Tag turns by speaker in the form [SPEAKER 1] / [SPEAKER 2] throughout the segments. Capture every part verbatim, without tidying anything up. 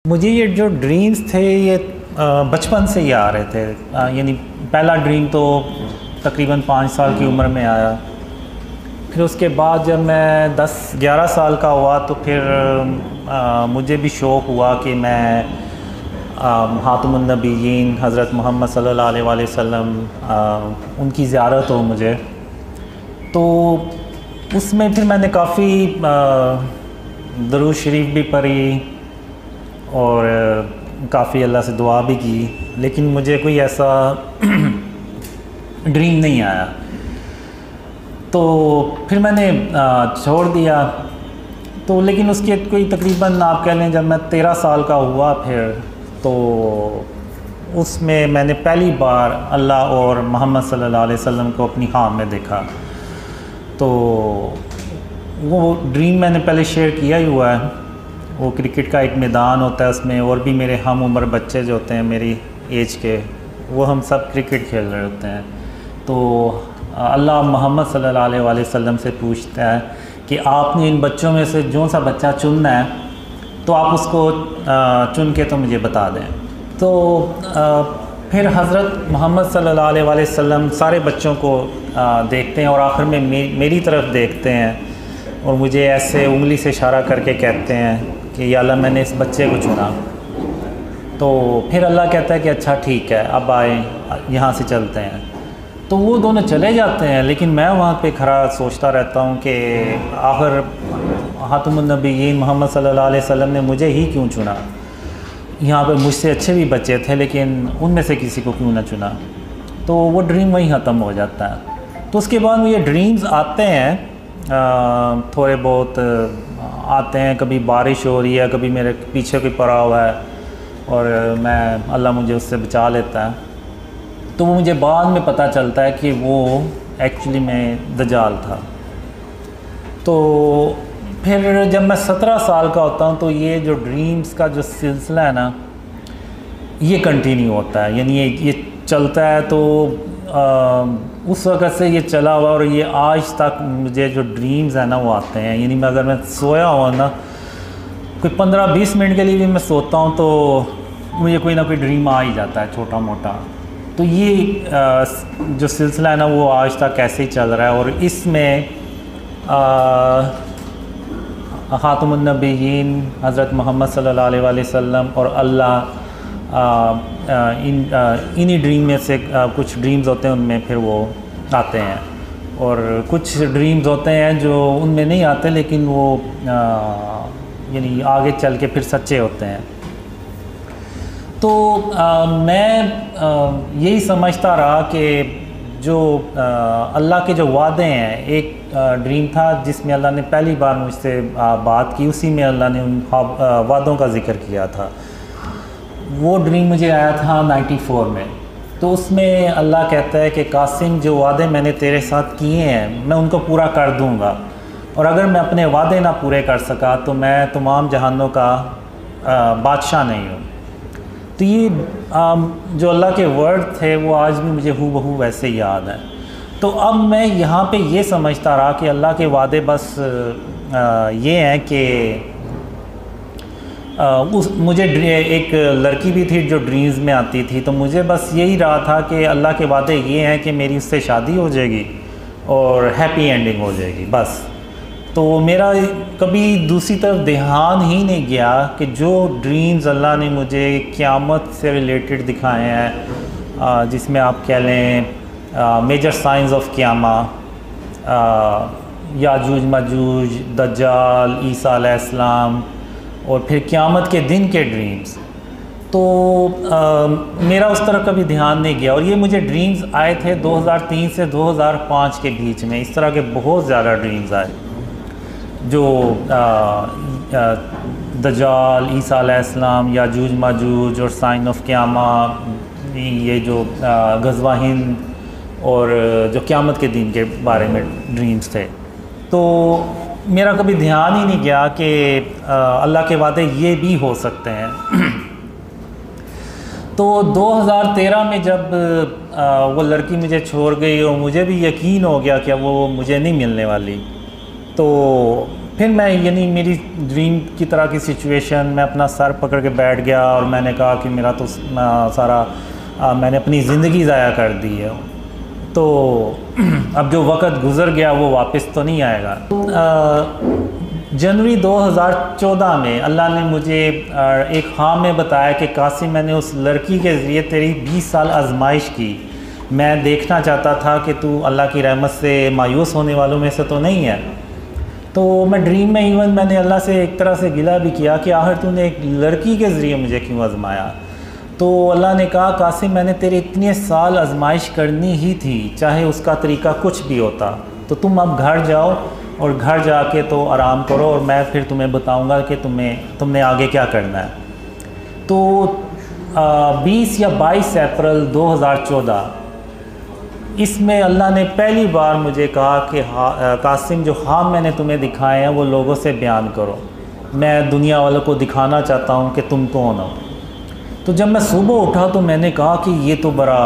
[SPEAKER 1] मुझे ये जो ड्रीम्स थे ये बचपन से ही आ रहे थे। यानी पहला ड्रीम तो तकरीबन पाँच साल की उम्र में आया। फिर उसके बाद जब मैं दस ग्यारह साल का हुआ तो फिर आ, मुझे भी शौक़ हुआ कि मैं हातिमुन नबीयीन हज़रत मोहम्मद सल्लल्लाहु अलैहि वसल्लम उनकी ज़ियारत हो मुझे। तो उसमें फिर मैंने काफ़ी दरूद शरीफ भी पढ़ी और काफ़ी अल्लाह से दुआ भी की, लेकिन मुझे कोई ऐसा ड्रीम नहीं आया। तो फिर मैंने छोड़ दिया। तो लेकिन उसके कोई तकरीबन आप कह लें जब मैं तेरह साल का हुआ फिर तो उसमें मैंने पहली बार अल्लाह और मोहम्मद सल्लल्लाहु अलैहि वसल्लम को अपनी ख्वाब में देखा। तो वो ड्रीम मैंने पहले शेयर किया ही हुआ है। वो क्रिकेट का एक मैदान होता है, उसमें और भी मेरे हम उम्र बच्चे जो होते हैं मेरी एज के, वो हम सब क्रिकेट खेल रहे होते हैं। तो अल्लाह मोहम्मद सल्लल्लाहु अलैहि वसल्लम से पूछता है कि आपने इन बच्चों में से जो सा बच्चा चुनना है तो आप उसको चुन के तो मुझे बता दें। तो फिर हज़रत मोहम्मद सल्लल्लाहु अलैहि वसल्लम सारे बच्चों को देखते हैं और आखिर में मे, मेरी तरफ देखते हैं और मुझे ऐसे उंगली से इशारा करके कहते हैं कि या अल्लाह मैंने इस बच्चे को चुना। तो फिर अल्लाह कहता है कि अच्छा ठीक है, अब आए यहाँ से चलते हैं। तो वो दोनों चले जाते हैं, लेकिन मैं वहाँ पे खड़ा सोचता रहता हूँ कि आखिर हातिमुन नबीयीन मोहम्मद सल्लल्लाहु अलैहि वसल्लम ने मुझे ही क्यों चुना। यहाँ पे मुझसे अच्छे भी बच्चे थे, लेकिन उनमें से किसी को क्यों ना चुना। तो वो ड्रीम वहीं ख़त्म हो जाता है। तो उसके बाद मुझे ड्रीम्स आते हैं, आ, थोड़े बहुत आते हैं। कभी बारिश हो रही है, कभी मेरे पीछे कोई पड़ा हुआ है और मैं अल्लाह मुझे उससे बचा लेता है। तो वो मुझे बाद में पता चलता है कि वो एक्चुअली में दज्जाल था। तो फिर जब मैं सत्रह साल का होता हूँ तो ये जो ड्रीम्स का जो सिलसिला है ना, ये कंटिन्यू होता है। यानी ये ये चलता है। तो आ, उस वक़्त से ये चला हुआ और ये आज तक मुझे जो ड्रीम्स है ना वो आते हैं। यानी मैं अगर मैं सोया हुआ ना कोई पंद्रह बीस मिनट के लिए भी मैं सोता हूँ तो मुझे कोई ना कोई ड्रीम आ ही जाता है छोटा मोटा। तो ये आ, जो सिलसिला है ना वो आज तक ऐसे ही चल रहा है। और इसमें हातिमुन नबीयीन हज़रत मोहम्मद सल्लल्लाहु अलैहि वसल्लम और अल्लाह आ, आ, इन इन्हीं ड्रीम में से आ, कुछ ड्रीम्स होते हैं उनमें फिर वो आते हैं, और कुछ ड्रीम्स होते हैं जो उनमें नहीं आते लेकिन वो यानी आगे चल के फिर सच्चे होते हैं। तो आ, मैं आ, यही समझता रहा कि जो आ, अल्लाह के जो वादे हैं, एक आ, ड्रीम था जिसमें अल्लाह ने पहली बार मुझसे बात की, उसी में अल्लाह ने उन वादों का जिक्र किया था। वो ड्रीम मुझे आया था चौरानवे में। तो उसमें अल्लाह कहता है कि कासिम, जो वादे मैंने तेरे साथ किए हैं मैं उनको पूरा कर दूंगा, और अगर मैं अपने वादे ना पूरे कर सका तो मैं तमाम जहानों का बादशाह नहीं हूँ। तो ये आ, जो अल्लाह के वर्ड थे वो आज भी मुझे हूबहू वैसे ही याद है। तो अब मैं यहाँ पे ये समझता रहा कि अल्लाह के वादे बस आ, ये हैं कि आ, उस मुझे एक लड़की भी थी जो ड्रीम्स में आती थी। तो मुझे बस यही रहा था कि अल्लाह के वादे ये हैं कि मेरी उससे शादी हो जाएगी और हैप्पी एंडिंग हो जाएगी बस। तो मेरा कभी दूसरी तरफ ध्यान ही नहीं गया कि जो ड्रीम्स अल्लाह ने मुझे क़यामत से रिलेटेड दिखाए हैं, जिसमें आप कह लें मेजर साइंस ऑफ क़यामा, याजूज मजूज, दज्जाल, ईसा अलैहिस्सलाम और फिर क़यामत के दिन के ड्रीम्स। तो आ, मेरा उस तरफ कभी ध्यान नहीं गया। और ये मुझे ड्रीम्स आए थे दो हज़ार तीन से दो हज़ार पाँच के बीच में। इस तरह के बहुत ज़्यादा ड्रीम्स आए जो दज्जाल, ईसा अलैहिस्सलाम, याजूज माजूज और साइन ऑफ क़यामा, ये जो ग़ज़वा हिंद और जो क़यामत के दिन के बारे में ड्रीम्स थे। तो मेरा कभी ध्यान ही नहीं गया कि अल्लाह के वादे ये भी हो सकते हैं। तो दो हज़ार तेरह में जब आ, वो लड़की मुझे छोड़ गई और मुझे भी यकीन हो गया कि वो मुझे नहीं मिलने वाली, तो फिर मैं यानी मेरी ड्रीम की तरह की सिचुएशन, मैं अपना सर पकड़ के बैठ गया और मैंने कहा कि मेरा तो सारा आ, मैंने अपनी ज़िंदगी ज़ाया कर दी है, तो अब जो वक़्त गुज़र गया वो वापस तो नहीं आएगा। जनवरी दो हज़ार चौदह में अल्लाह ने मुझे एक ख्वाब में बताया कि कासिम, मैंने उस लड़की के ज़रिए तेरी बीस साल आजमाइश की। मैं देखना चाहता था कि तू अल्लाह की रहमत से मायूस होने वालों में से तो नहीं है। तो मैं ड्रीम में इवन मैंने अल्लाह से एक तरह से गिला भी किया कि आखिर तूने एक लड़की के ज़रिए मुझे क्यों आजमाया। तो अल्लाह ने कहा, कासिम, मैंने तेरे इतने साल आजमाइश करनी ही थी, चाहे उसका तरीका कुछ भी होता। तो तुम अब घर जाओ और घर जाके तो आराम करो और मैं फिर तुम्हें बताऊंगा कि तुम्हें तुमने आगे क्या करना है। तो बीस या बाईस अप्रैल दो हज़ार चौदह, इसमें अल्लाह ने पहली बार मुझे कहा कि हाँ कासिम, जो ख्वाब मैंने तुम्हें दिखाए हैं वो लोगों से बयान करो, मैं दुनिया वालों को दिखाना चाहता हूँ कि तुम कौन हो। तो जब मैं सुबह उठा तो मैंने कहा कि ये तो बड़ा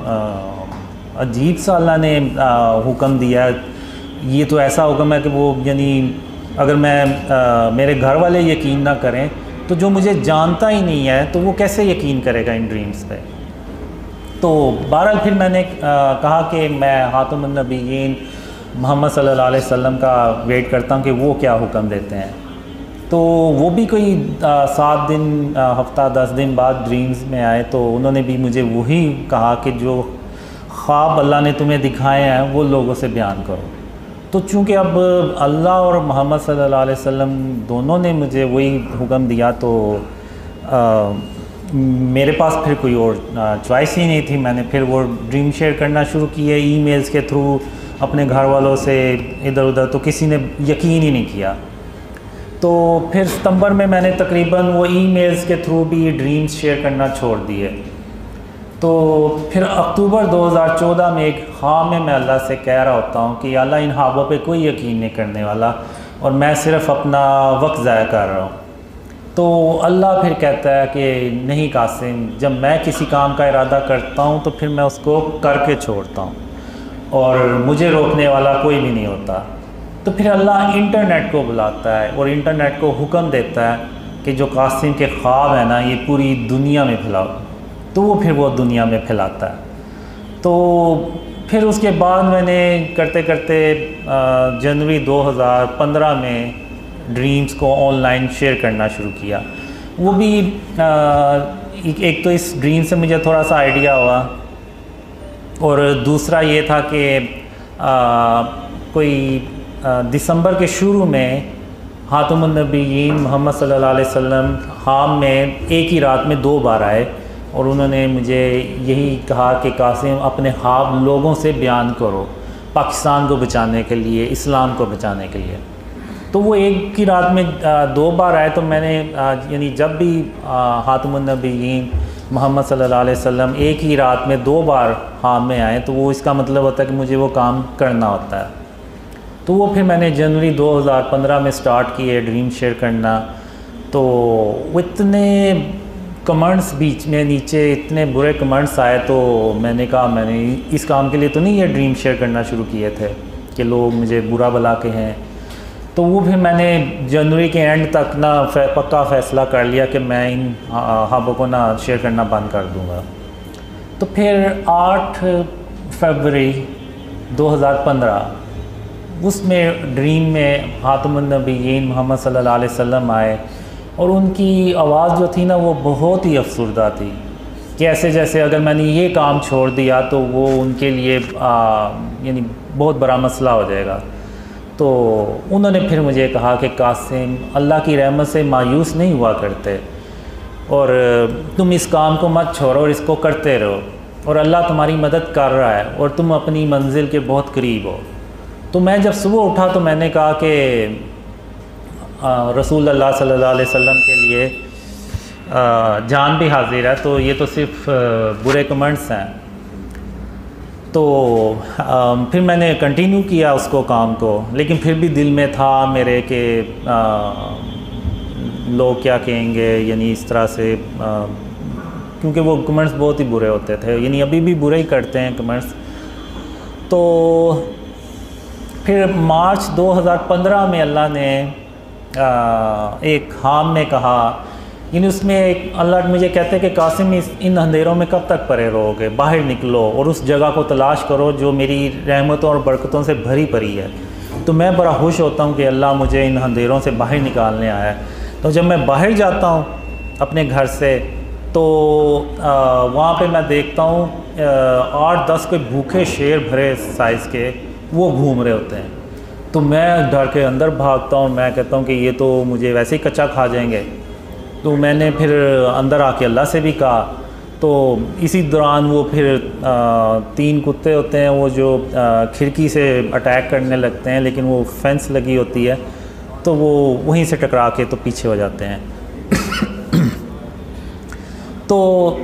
[SPEAKER 1] अजीब सा अल्लाह ने हुक्म दिया है, ये तो ऐसा हुक्म है कि वो यानी अगर मैं आ, मेरे घर वाले यकीन ना करें तो जो मुझे जानता ही नहीं है तो वो कैसे यकीन करेगा इन ड्रीम्स पे। तो बहरहाल फिर मैंने आ, कहा कि मैं खातमुन नबीयीन मोहम्मद सल्लल्लाहु अलैहि वसल्लम का वेट करता हूँ कि वो क्या हुक्म देते हैं। तो वो भी कोई सात दिन हफ्ता दस दिन बाद ड्रीम्स में आए, तो उन्होंने भी मुझे वही कहा कि जो ख्वाब अल्लाह ने तुम्हें दिखाए हैं वो लोगों से बयान करो। तो चूँकि अब अल्लाह और मोहम्मद सल्लल्लाहु अलैहि वसल्लम दोनों ने मुझे वही हुक्म दिया, तो आ, मेरे पास फिर कोई और चॉइस ही नहीं थी। मैंने फिर वो ड्रीम शेयर करना शुरू किए ईमेल्स के थ्रू अपने घर वालों से इधर उधर, तो किसी ने यकीन ही नहीं किया। तो फिर सितंबर में मैंने तकरीबन वो ईमेल्स के थ्रू भी ड्रीम्स शेयर करना छोड़ दिए। तो फिर अक्टूबर दो हज़ार चौदह में एक ख्वाब में मैं अल्लाह से कह रहा होता हूँ कि अल्लाह, इन ख्वाबों पे कोई यकीन नहीं करने वाला और मैं सिर्फ अपना वक्त ज़ाया कर रहा हूँ। तो अल्लाह फिर कहता है कि नहीं कासिम, जब मैं किसी काम का इरादा करता हूँ तो फिर मैं उसको करके छोड़ता हूँ और मुझे रोकने वाला कोई भी नहीं होता। तो फिर अल्लाह इंटरनेट को बुलाता है और इंटरनेट को हुक्म देता है कि जो कासिम के ख्वाब है ना, ये पूरी दुनिया में फैलाओ। तो वो फिर वो दुनिया में फैलाता है। तो फिर उसके बाद मैंने करते करते जनवरी दो हज़ार पंद्रह में ड्रीम्स को ऑनलाइन शेयर करना शुरू किया। वो भी आ, एक, एक तो इस ड्रीम से मुझे थोड़ा सा आइडिया हुआ और दूसरा ये था कि कोई आ, दिसंबर के शुरू में खातमुन नबीयीन मोहम्मद सल्लल्लाहु अलैहि वसल्लम ख्वाब में एक ही रात में दो बार आए और उन्होंने मुझे यही कहा कि कासिम, अपने ख्वाब लोगों से बयान करो, पाकिस्तान को बचाने के लिए, इस्लाम को बचाने के लिए। तो वो एक ही रात में आ, दो बार आए। तो मैंने यानी जब भी खातमुन नबीयीन मोहम्मद सल्लल्लाहु अलैहि वसल्लम एक ही रात में दो बार ख्वाब में आए तो वो इसका मतलब होता है कि मुझे वो काम करना होता है। तो वो फिर मैंने जनवरी दो हज़ार पंद्रह में स्टार्ट किए ड्रीम शेयर करना। तो वो इतने कमेंट्स बीच में नीचे इतने बुरे कमेंट्स आए, तो मैंने कहा मैंने इस काम के लिए तो नहीं ये ख्वाब शेयर करना शुरू किए थे कि लोग मुझे बुरा भला के हैं। तो वो फिर मैंने जनवरी के एंड तक ना पक्का फ़ैसला कर लिया कि मैं इन ख्वाबों को ना शेयर करना बंद कर दूँगा। तो फिर आठ फरवरी दो हज़ार पंद्रह उसमें ड्रीम में खातमुन नबीयीन मोहम्मद सल्लल्लाहु अलैहि वसल्लम आए और उनकी आवाज़ जो थी ना वो बहुत ही अफसरदा थी कि ऐसे जैसे अगर मैंने ये काम छोड़ दिया तो वो उनके लिए यानी बहुत बड़ा मसला हो जाएगा। तो उन्होंने फिर मुझे कहा कि कासिम, अल्लाह की रहमत से मायूस नहीं हुआ करते और तुम इस काम को मत छोड़ो और इसको करते रहो और अल्लाह तुम्हारी मदद कर रहा है और तुम अपनी मंजिल के बहुत करीब हो। तो मैं जब सुबह उठा तो मैंने कहा कि रसूल अल्लाह सल्लल्लाहु अलैहि वसल्लम के लिए आ, जान भी हाजिर है, तो ये तो सिर्फ बुरे कमेंट्स हैं। तो आ, फिर मैंने कंटिन्यू किया उसको काम को, लेकिन फिर भी दिल में था मेरे कि लोग क्या कहेंगे, यानी इस तरह से आ, क्योंकि वो कमेंट्स बहुत ही बुरे होते थे, यानी अभी भी बुरे ही करते हैं कमेंट्स। तो फिर मार्च दो हज़ार पंद्रह में अल्लाह ने एक खाम में कहा, यानी उसमें एक अल्लाह मुझे कहते हैं कि कासिम इस इन अंधेरों में कब तक पड़े रहोगे, बाहर निकलो और उस जगह को तलाश करो जो मेरी रहमतों और बरकतों से भरी पड़ी है। तो मैं बड़ा खुश होता हूँ कि अल्लाह मुझे इन अंधेरों से बाहर निकालने आया है। तो जब मैं बाहर जाता हूँ अपने घर से तो वहाँ पे मैं देखता हूँ आठ दस कोई भूखे शेर भरे साइज़ के वो घूम रहे होते हैं। तो मैं डर के अंदर भागता हूँ, मैं कहता हूँ कि ये तो मुझे वैसे ही कच्चा खा जाएंगे। तो मैंने फिर अंदर आके अल्लाह से भी कहा। तो इसी दौरान वो फिर आ, तीन कुत्ते होते हैं वो जो आ, खिड़की से अटैक करने लगते हैं, लेकिन वो फेंस लगी होती है तो वो वहीं से टकरा के तो पीछे हो जाते हैं। तो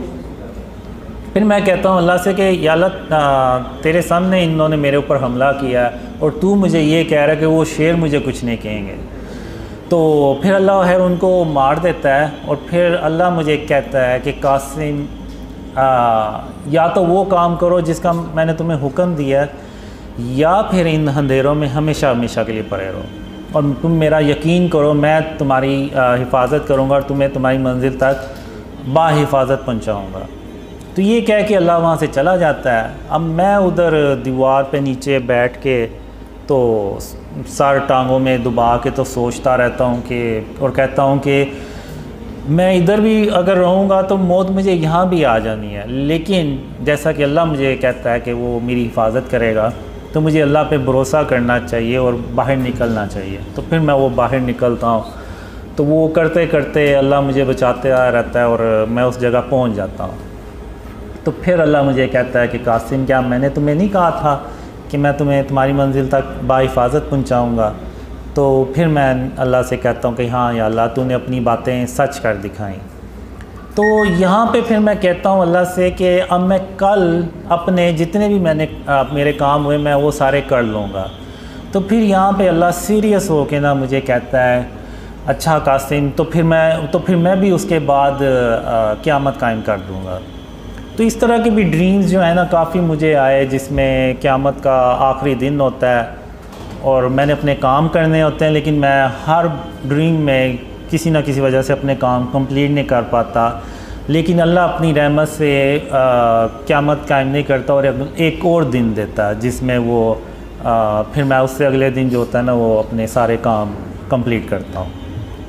[SPEAKER 1] फिर मैं कहता हूँ अल्लाह से कि या अल्लाह तेरे सामने इन्होंने मेरे ऊपर हमला किया और तू मुझे ये कह रहा है कि वो शेर मुझे कुछ नहीं कहेंगे। तो फिर अल्लाह खैर उनको मार देता है और फिर अल्लाह मुझे कहता है कि कासिम आ, या तो वो काम करो जिसका मैंने तुम्हें हुक्म दिया है, या फिर इन अंधेरों में हमेशा हमेशा के लिए पड़े रहो और तुम मेरा यकीन करो मैं तुम्हारी हिफाजत करूँगा और तुम्हें तुम्हारी मंजिल तक बाहिफाजत पहुँचाऊँगा। तो ये कह के अल्लाह वहाँ से चला जाता है। अब मैं उधर दीवार पे नीचे बैठ के तो सर टांगों में दबा के तो सोचता रहता हूँ कि और कहता हूँ कि मैं इधर भी अगर रहूँगा तो मौत मुझे यहाँ भी आ जानी है, लेकिन जैसा कि अल्लाह मुझे कहता है कि वो मेरी हिफाजत करेगा तो मुझे अल्लाह पे भरोसा करना चाहिए और बाहर निकलना चाहिए। तो फिर मैं वो बाहर निकलता हूँ, तो वो करते करते अल्लाह मुझे बचाते रहता है और मैं उस जगह पहुँच जाता हूँ। तो फिर अल्लाह मुझे कहता है कि कासिम क्या मैंने तुम्हें नहीं कहा था कि मैं तुम्हें तुम्हारी मंजिल तक बाहिफाजत पहुँचाऊँगा। तो फिर मैं अल्लाह से कहता हूँ कि हाँ या अल्लाह तूने अपनी बातें सच कर दिखाई। तो यहाँ पे फिर मैं कहता हूँ अल्लाह से कि अब मैं कल अपने जितने भी मैंने मेरे काम हुए मैं वो सारे कर लूँगा। तो फिर यहाँ पे अल्लाह सीरियस हो के ना मुझे कहता है अच्छा कासिम तो फिर मैं तो फिर मैं भी उसके बाद क़यामत कायम कर दूँगा। तो इस तरह के भी ड्रीम्स जो है ना काफ़ी मुझे आए जिसमें क़यामत का आखिरी दिन होता है और मैंने अपने काम करने होते हैं, लेकिन मैं हर ड्रीम में किसी ना किसी वजह से अपने काम कंप्लीट नहीं कर पाता। लेकिन अल्लाह अपनी रहमत से क़यामत कायम नहीं करता और एक और दिन देता है जिसमें वो आ, फिर मैं उससे अगले दिन जो होता है ना वो अपने सारे काम कंप्लीट करता हूँ।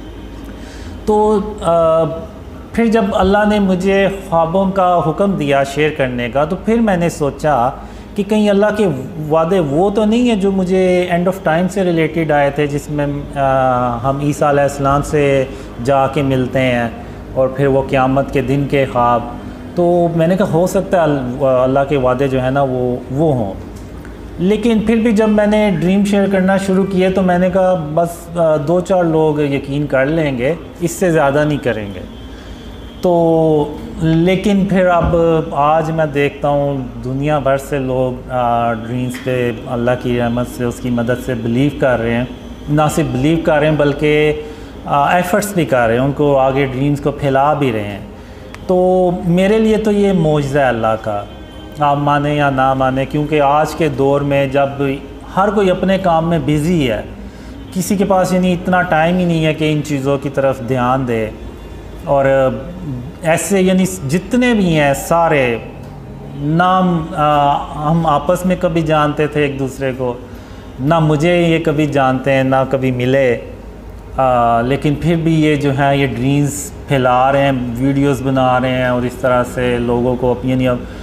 [SPEAKER 1] तो आ, फिर जब अल्लाह ने मुझे ख्वाबों का हुक्म दिया शेयर करने का, तो फिर मैंने सोचा कि कहीं अल्लाह के वादे वो तो नहीं है जो मुझे एंड ऑफ टाइम से रिलेटेड आए थे, जिसमें हम ईसा अलैहिस्सलाम से जाके मिलते हैं और फिर वो क़यामत के दिन के ख्वाब। तो मैंने कहा हो सकता है अल्लाह के वादे जो है ना वो वो हों। लेकिन फिर भी जब मैंने ड्रीम शेयर करना शुरू किए तो मैंने कहा बस दो चार लोग यकीन कर लेंगे, इससे ज़्यादा नहीं करेंगे। तो लेकिन फिर अब आज मैं देखता हूँ दुनिया भर से लोग ड्रीम्स पे अल्लाह की रहमत से उसकी मदद से बिलीव कर रहे हैं, ना सिर्फ बिलीव कर रहे हैं बल्कि एफ़र्ट्स भी कर रहे हैं, उनको आगे ड्रीम्स को फैला भी रहे हैं। तो मेरे लिए तो ये मौजज़ा है अल्लाह का, आप माने या ना माने, क्योंकि आज के दौर में जब हर कोई अपने काम में बिज़ी है, किसी के पास यानी इतना टाइम ही नहीं है कि इन चीज़ों की तरफ ध्यान दे। और ऐसे यानी जितने भी हैं सारे नाम आ, हम आपस में कभी जानते थे एक दूसरे को, ना मुझे ये कभी जानते हैं ना कभी मिले, आ, लेकिन फिर भी ये जो है ये ड्रीम्स फैला रहे हैं, वीडियोस बना रहे हैं और इस तरह से लोगों को यानी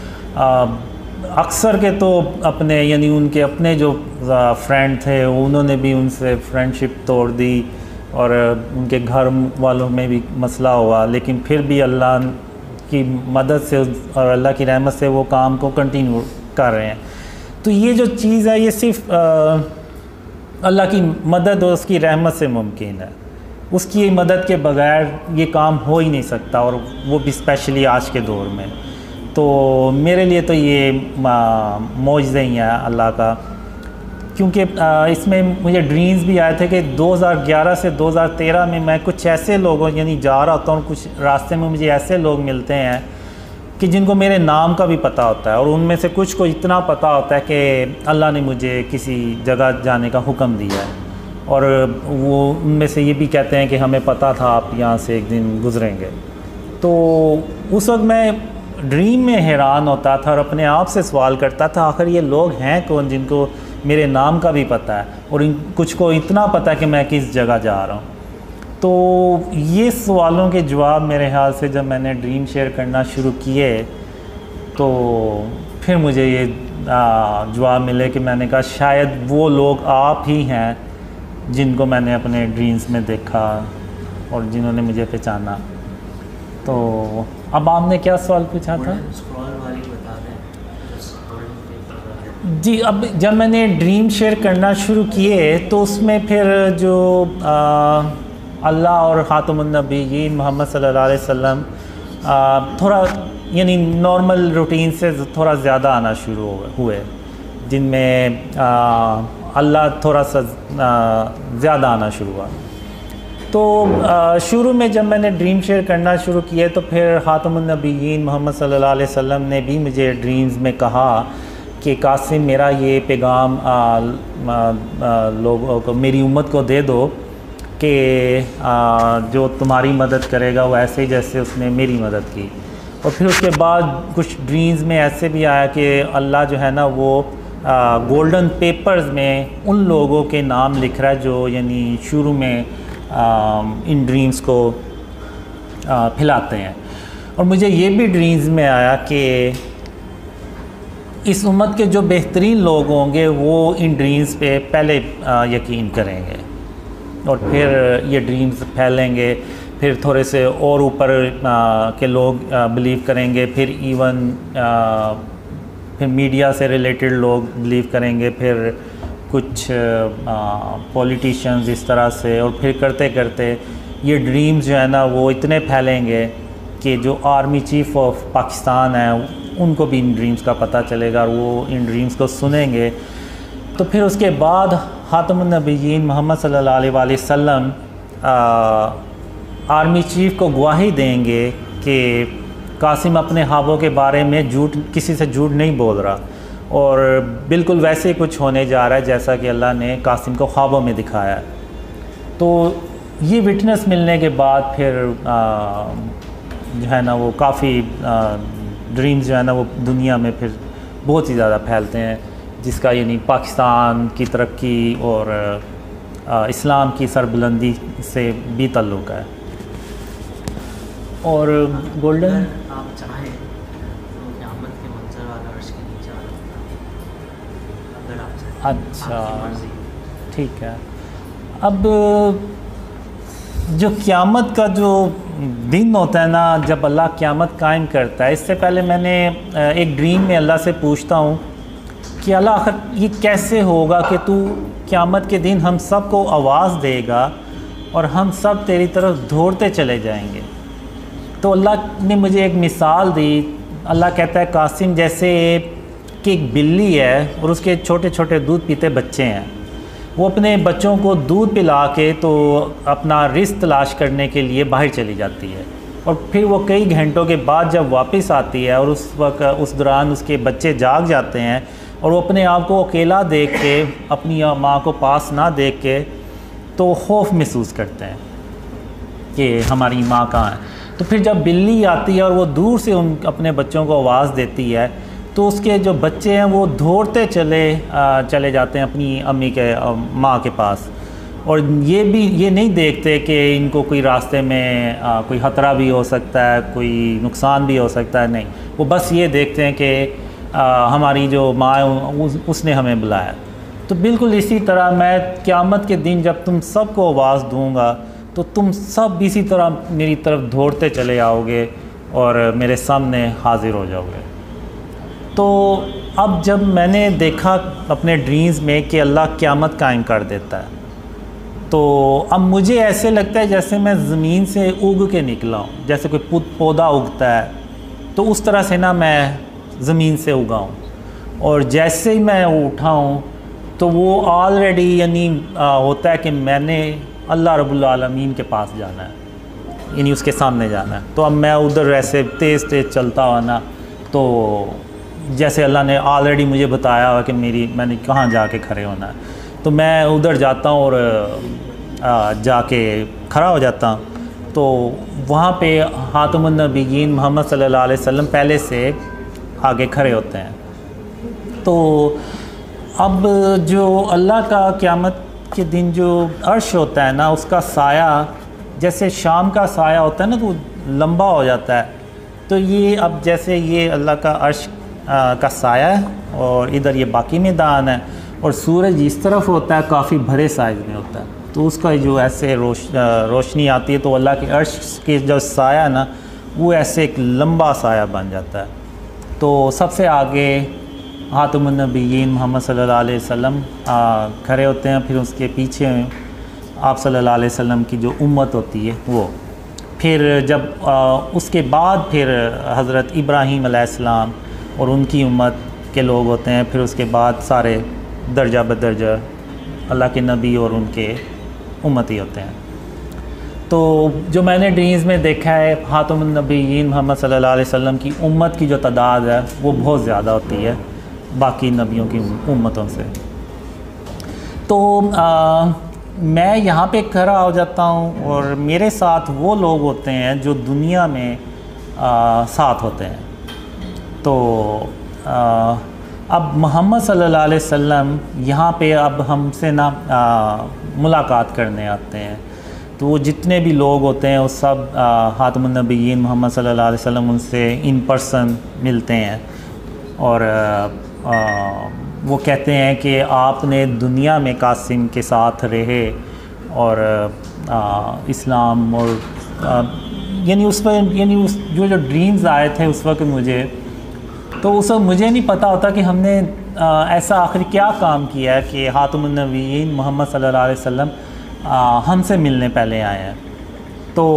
[SPEAKER 1] अक्सर के तो अपने यानी उनके अपने जो फ्रेंड थे उन्होंने भी उनसे फ्रेंडशिप तोड़ दी और उनके घर वालों में भी मसला हुआ, लेकिन फिर भी अल्लाह की मदद से और अल्लाह की रहमत से वो काम को कंटिन्यू कर रहे हैं। तो ये जो चीज़ है ये सिर्फ अल्लाह की मदद और उसकी रहमत से मुमकिन है, उसकी मदद के बगैर ये काम हो ही नहीं सकता, और वो भी स्पेशली आज के दौर में। तो मेरे लिए तो ये मौजज़ा ही है अल्लाह का, क्योंकि इसमें मुझे ड्रीम्स भी आए थे कि दो हज़ार ग्यारह से दो हज़ार तेरह में मैं कुछ ऐसे लोगों यानी जा रहा होता हूँ, कुछ रास्ते में मुझे ऐसे लोग मिलते हैं कि जिनको मेरे नाम का भी पता होता है, और उनमें से कुछ को इतना पता होता है कि अल्लाह ने मुझे किसी जगह जाने का हुक्म दिया है। और वो उनमें से ये भी कहते हैं कि हमें पता था आप यहाँ से एक दिन गुज़रेंगे। तो उस वक्त मैं ड्रीम में हैरान होता था और अपने आप से सवाल करता था आखिर ये लोग हैं कौन जिनको मेरे नाम का भी पता है और इन कुछ को इतना पता है कि मैं किस जगह जा रहा हूँ। तो ये सवालों के जवाब मेरे ख्याल से जब मैंने ड्रीम शेयर करना शुरू किए तो फिर मुझे ये जवाब मिले कि मैंने कहा शायद वो लोग आप ही हैं जिनको मैंने अपने ड्रीम्स में देखा और जिन्होंने मुझे पहचाना। तो अब आपने क्या सवाल पूछा था? जी, अब जब मैंने ड्रीम शेयर करना शुरू किए तो उसमें फिर जो आ, अल्लाह और ख़ातमुन नबीय्यीन मोहम्मद सल्लल्लाहु अलैहि वसल्लम थोड़ा यानी नॉर्मल रूटीन से थोड़ा ज़्यादा आना शुरू हुए, जिनमें अल्लाह थोड़ा सा ज़्यादा आना शुरू हुआ। तो शुरू में जब मैंने ड्रीम शेयर करना शुरू किए तो फिर ख़ातमुन नबीय्यीन मोहम्मद सल्लल्लाहु अलैहि वसल्लम ने भी मुझे ड्रीम्स में कहा कि कासिम मेरा ये पैगाम लोगों को, मेरी उम्मत को दे दो कि जो तुम्हारी मदद करेगा वो ऐसे ही जैसे उसने मेरी मदद की। और फिर उसके बाद कुछ ड्रीम्स में ऐसे भी आया कि अल्लाह जो है ना वो गोल्डन पेपर्स में उन लोगों के नाम लिख रहा है जो यानी शुरू में आ, इन ड्रीम्स को आ, फैलाते हैं। और मुझे ये भी ड्रीम्स में आया कि इस उम्मत के जो बेहतरीन लोग होंगे वो इन ड्रीम्स पे पहले आ, यकीन करेंगे और फिर ये ड्रीम्स फैलेंगे, फिर थोड़े से और ऊपर के लोग बिलीव करेंगे, फिर इवन आ, फिर मीडिया से रिलेटेड लोग बिलीव करेंगे, फिर कुछ पॉलिटिशियंस इस तरह से, और फिर करते करते ये ड्रीम्स जो है ना वो इतने फैलेंगे कि जो आर्मी चीफ़ ऑफ पाकिस्तान है उनको भी इन ड्रीम्स का पता चलेगा और वो इन ड्रीम्स को सुनेंगे। तो फिर उसके बाद ख़ातमुन नबीय्यीन मोहम्मद सल्लल्लाहु अलैहि वसल्लम आर्मी चीफ़ को गवाही देंगे कि कासिम अपने ख्वाबों के बारे में झूठ किसी से झूठ नहीं बोल रहा और बिल्कुल वैसे ही कुछ होने जा रहा है जैसा कि अल्लाह ने कासिम को ख्वाबों में दिखाया। तो ये विटनेस मिलने के बाद फिर आ, जो है ना वो काफ़ी ड्रीम्स जो है ना वो दुनिया में फिर बहुत ही ज़्यादा फैलते हैं, जिसका यानी पाकिस्तान की तरक्की और आ, इस्लाम की सरबुलंदी से भी ताल्लुक़ है। और गोल्डन
[SPEAKER 2] आप चाहें तो क़यामत के मंजर वाला अर्श के नीचे वाला अगर आप चाहें।
[SPEAKER 1] अच्छा ठीक है। अब जो क़यामत का जो दिन होता है ना, जब अल्लाह क़यामत कायम करता है, इससे पहले मैंने एक ड्रीम में अल्लाह से पूछता हूँ कि अल्लाह आखिर ये कैसे होगा कि तू क़यामत के दिन हम सब को आवाज़ देगा और हम सब तेरी तरफ दौड़ते चले जाएंगे। तो अल्लाह ने मुझे एक मिसाल दी। अल्लाह कहता है कासिम जैसे कि एक बिल्ली है और उसके छोटे छोटे दूध पीते बच्चे हैं, वो अपने बच्चों को दूध पिला के तो अपना रिस्क तलाश करने के लिए बाहर चली जाती है और फिर वो कई घंटों के बाद जब वापस आती है और उस वक्त उस दौरान उसके बच्चे जाग जाते हैं और वो अपने आप को अकेला देख के, अपनी माँ को पास ना देख के तो खौफ महसूस करते हैं कि हमारी माँ कहाँ है। तो फिर जब बिल्ली आती है और वो दूर से उन अपने बच्चों को आवाज़ देती है तो उसके जो बच्चे हैं वो दौड़ते चले आ, चले जाते हैं अपनी अम्मी के माँ के पास, और ये भी ये नहीं देखते कि इनको कोई रास्ते में आ, कोई ख़तरा भी हो सकता है, कोई नुकसान भी हो सकता है। नहीं, वो बस ये देखते हैं कि हमारी जो माँ है उस, उसने हमें बुलाया। तो बिल्कुल इसी तरह मैं क़यामत के दिन जब तुम सबको आवाज़ दूँगा तो तुम सब इसी तरह मेरी तरफ दौड़ते चले आओगे और मेरे सामने हाज़िर हो जाओगे। तो अब जब मैंने देखा अपने ड्रीम्स में कि अल्लाह क़यामत कायम कर देता है, तो अब मुझे ऐसे लगता है जैसे मैं ज़मीन से उग के निकला हूँ, जैसे कोई पौधा उगता है तो उस तरह से ना मैं ज़मीन से उगा हूँ। और जैसे ही मैं उठा हूँ तो वो ऑलरेडी यानी होता है कि मैंने अल्लाह रब्बुल आलमीन के पास जाना है, यानी उसके सामने जाना है। तो अब मैं उधर ऐसे तेज़ तेज़ चलता हुआ ना, तो जैसे अल्लाह ने ऑलरेडी मुझे बताया हुआ कि मेरी मैंने कहाँ जाके खड़े होना है। तो मैं उधर जाता हूँ और आ, जाके खड़ा हो जाता हूँ। तो वहाँ पे खातमुन नबिय्यीन मोहम्मद सल्लल्लाहु अलैहि वसल्लम पहले से आगे खड़े होते हैं। तो अब जो अल्लाह का क़यामत के दिन जो अर्श होता है ना, उसका साया जैसे शाम का साया होता है ना, तो लंबा हो जाता है। तो ये अब जैसे ये अल्लाह का अर्श आ, का साया है और इधर ये बाकी मैदान है, और सूरज इस तरफ होता है, काफ़ी भरे साइज़ में होता है। तो उसका जो ऐसे रोश रोशनी आती है तो अल्लाह के अर्श के जो साया ना, वो ऐसे एक लंबा साया बन जाता है। तो सबसे आगे खातमुन नबिय्यीन मोहम्मद सल्लल्लाहु अलैहि वसल्लम खड़े होते हैं, फिर उसके पीछे आप सल्लल्लाहु अलैहि वसल्लम की जो उम्मत होती है वो, फिर जब आ, उसके बाद फिर हज़रत इब्राहीम अलैहिस्सलाम और उनकी उम्मत के लोग होते हैं, फिर उसके बाद सारे दर्जा बदर्जा अल्लाह के नबी और उनके उम्मती होते हैं। तो जो मैंने ड्रीम्स में देखा है, खातमुन नबिय्यीन मोहम्मद सल्लल्लाहु अलैहि वसल्लम की उम्मत की जो तादाद है वो बहुत ज़्यादा होती है बाकी नबियों की उम्मतों से। तो आ, मैं यहाँ पे खड़ा हो जाता हूँ और मेरे साथ वो लोग होते हैं जो दुनिया में आ, साथ होते हैं। तो आ, अब मोहम्मद सल्लल्लाहु अलैहि वसल्लम यहाँ पे अब हमसे ना आ, मुलाकात करने आते हैं। तो वो जितने भी लोग होते हैं वो सब खातमुन नबिय्यीन मोहम्मद सल्लल्लाहु अलैहि वसल्लम उनसे इन पर्सन मिलते हैं और आ, आ, वो कहते हैं कि आपने दुनिया में कासिम के साथ रहे और आ, इस्लाम और यानी उस पर यानी उस जो जो ड्रीम्स आए थे उस वक्त मुझे, तो उस वक्त मुझे नहीं पता होता कि हमने आ, ऐसा आखिर क्या काम किया है कि खातमुन नबिय्यीन मोहम्मद सल्लल्लाहु अलैहि वसल्लम हमसे मिलने पहले आए हैं। तो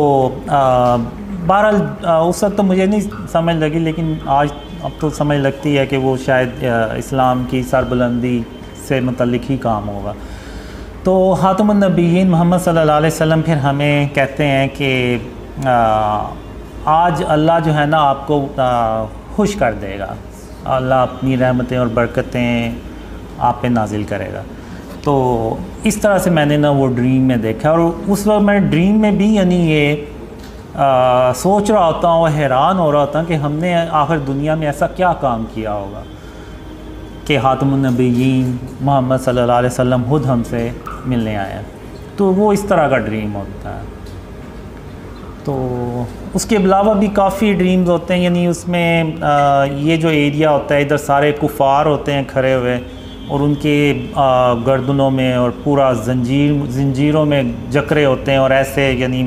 [SPEAKER 1] बहरहाल उस वक्त तो मुझे नहीं समझ लगी, लेकिन आज अब तो समझ लगती है कि वो शायद आ, इस्लाम की सरबुलंदी से मुतल्लिक ही काम होगा। तो खातमुन नबिय्यीन मोहम्मद सल्लल्लाहु अलैहि वसल्लम फिर हमें कहते हैं कि आ, आज अल्लाह जो है ना आपको आ, खुश कर देगा, अल्लाह अपनी रहमतें और बरकतें आप पे नाजिल करेगा। तो इस तरह से मैंने ना वो ड्रीम में देखा, और उस वक्त मैं ड्रीम में भी यानी ये आ, सोच रहा होता हूँ, हैरान हो रहा होता कि हमने आखिर दुनिया में ऐसा क्या काम किया होगा कि खातमुन नबिय्यीन मोहम्मद सल्लल्लाहु अलैहि वसल्लम खुद हमसे मिलने आए हैं। तो वो इस तरह का ड्रीम होता है। तो उसके अलावा भी काफ़ी ड्रीम्स होते हैं, यानी उसमें आ, ये जो एरिया होता है इधर सारे कुफ़ार होते हैं खड़े हुए, और उनके गर्दनों में और पूरा जंजीर जंजीरों में जकरे होते हैं, और ऐसे यानी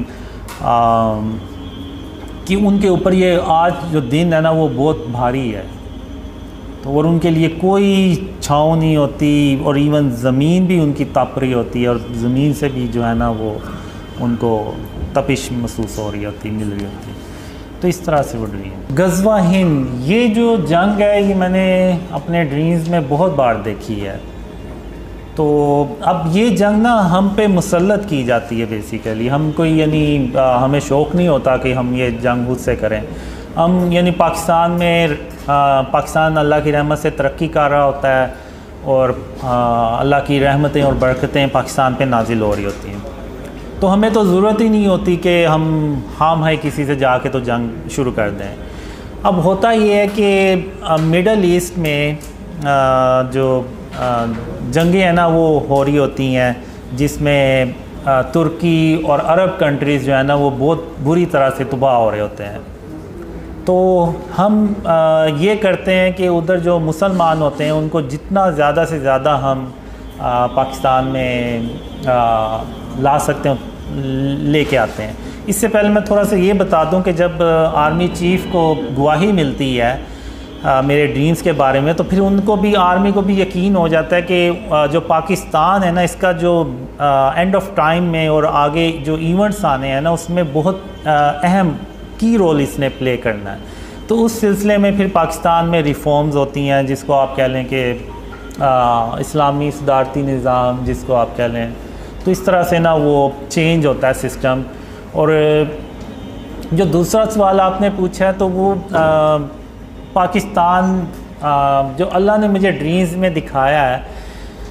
[SPEAKER 1] कि उनके ऊपर ये आज जो दिन है ना वो बहुत भारी है। तो और उनके लिए कोई छाँव नहीं होती, और इवन ज़मीन भी उनकी तप रही होती है, और ज़मीन से भी जो है ना वो उनको तपिश महसूस हो रही होती, मिल रही होती। तो इस तरह से वो ड्रीम। गज़वा हिंद, ये जो जंग है ये मैंने अपने ड्रीम्स में बहुत बार देखी है। तो अब ये जंग ना हम पे मुसल्लत की जाती है बेसिकली। हम कोई यानी हमें शौक़ नहीं होता कि हम ये जंग खुद से करें। हम यानी पाकिस्तान में आ, पाकिस्तान अल्लाह की रहमत से तरक्की कर रहा होता है, और आ, अल्लाह की रहमतें और बरकतें पाकिस्तान पे नाजिल हो रही होती हैं। तो हमें तो ज़रूरत ही नहीं होती कि हम हम है किसी से जाके तो जंग शुरू कर दें। अब होता ये है कि मिडल ईस्ट में आ, जो जंगें हैं ना वो हो रही होती हैं, जिसमें तुर्की और अरब कंट्रीज़ जो है ना वो बहुत बुरी तरह से तबाह हो रहे होते हैं। तो हम आ, ये करते हैं कि उधर जो मुसलमान होते हैं उनको जितना ज़्यादा से ज़्यादा हम आ, पाकिस्तान में आ, ला सकते हैं लेके आते हैं। इससे पहले मैं थोड़ा सा ये बता दूं कि जब आर्मी चीफ़ को गवाही मिलती है आ, मेरे ड्रीम्स के बारे में, तो फिर उनको भी आर्मी को भी यकीन हो जाता है कि आ, जो पाकिस्तान है ना इसका जो एंड ऑफ टाइम में और आगे जो इवेंट्स आने हैं ना उसमें बहुत आ, अहम की रोल इसने प्ले करना है। तो उस सिलसिले में फिर पाकिस्तान में रिफॉर्म्स होती हैं, जिसको आप कह लें कि इस्लामी सदारती निज़ाम जिसको आप कह लें। तो इस तरह से ना वो चेंज होता है सिस्टम। और जो दूसरा सवाल आपने पूछा है तो वो आ, पाकिस्तान आ, जो अल्लाह ने मुझे ड्रीम्स में दिखाया है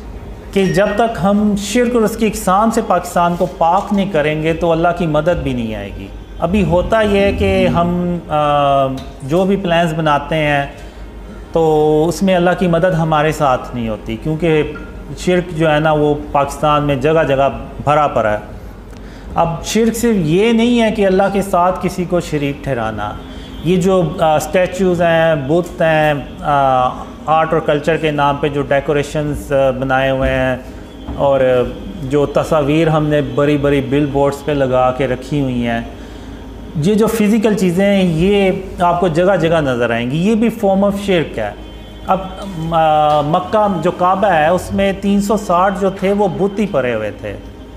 [SPEAKER 1] कि जब तक हम शिर्क और उसकी इकसाम से पाकिस्तान को पाक नहीं करेंगे तो अल्लाह की मदद भी नहीं आएगी। अभी होता यह है कि हम आ, जो भी प्लान्स बनाते हैं तो उसमें अल्लाह की मदद हमारे साथ नहीं होती, क्योंकि शिर्क जो है ना वो पाकिस्तान में जगह जगह भरा पड़ा है। अब शिर्क सिर्फ ये नहीं है कि अल्लाह के साथ किसी को शरीक ठहराना, ये जो स्टैचूज़ हैं, बुत हैं, आर्ट और कल्चर के नाम पे जो डेकोरेशंस बनाए हुए हैं और जो तस्वीर हमने बड़ी बड़ी बिल बोर्ड्स पर लगा के रखी हुई हैं, ये जो फ़िज़िकल चीज़ें हैं ये आपको जगह जगह नज़र आएंगी, ये भी फॉर्म ऑफ शिर्क है। अब आ, मक्का जो काबा है उसमें तीन सौ साठ जो थे वो बुत ही पड़े हुए थे,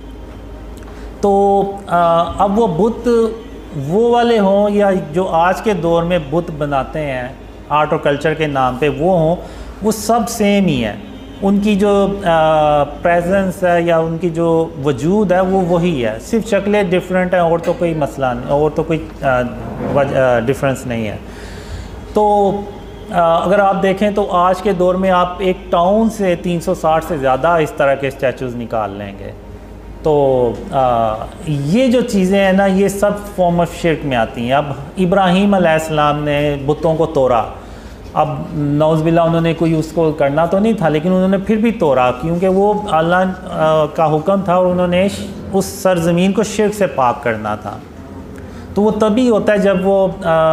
[SPEAKER 1] तो आ, अब वो बुत वो वाले हों या जो आज के दौर में बुत बनाते हैं आर्ट और कल्चर के नाम पे वो हों, वो सब सेम ही है। उनकी जो प्रेजेंस है या उनकी जो वजूद है वो वही है, सिर्फ शक्लें डिफरेंट हैं और तो कोई मसला नहीं, और तो कोई डिफरेंस नहीं है। तो आ, अगर आप देखें तो आज के दौर में आप एक टाउन से तीन सौ साठ से ज़्यादा इस तरह के स्टैचूज़ निकाल लेंगे। तो आ, ये जो चीज़ें हैं ना ये सब फॉर्म ऑफ शिर्क में आती हैं। अब इब्राहीम अलैहिस्सलाम ने बुतों को तोड़ा, अब नौज़बिल्ला उन्होंने कोई उसको करना तो नहीं था लेकिन उन्होंने फिर भी तोड़ा, क्योंकि वो अल्लाह का हुक्म था और उन्होंने उस सरज़मीन को शिर्क से पाक करना था। तो वो तभी होता है जब वो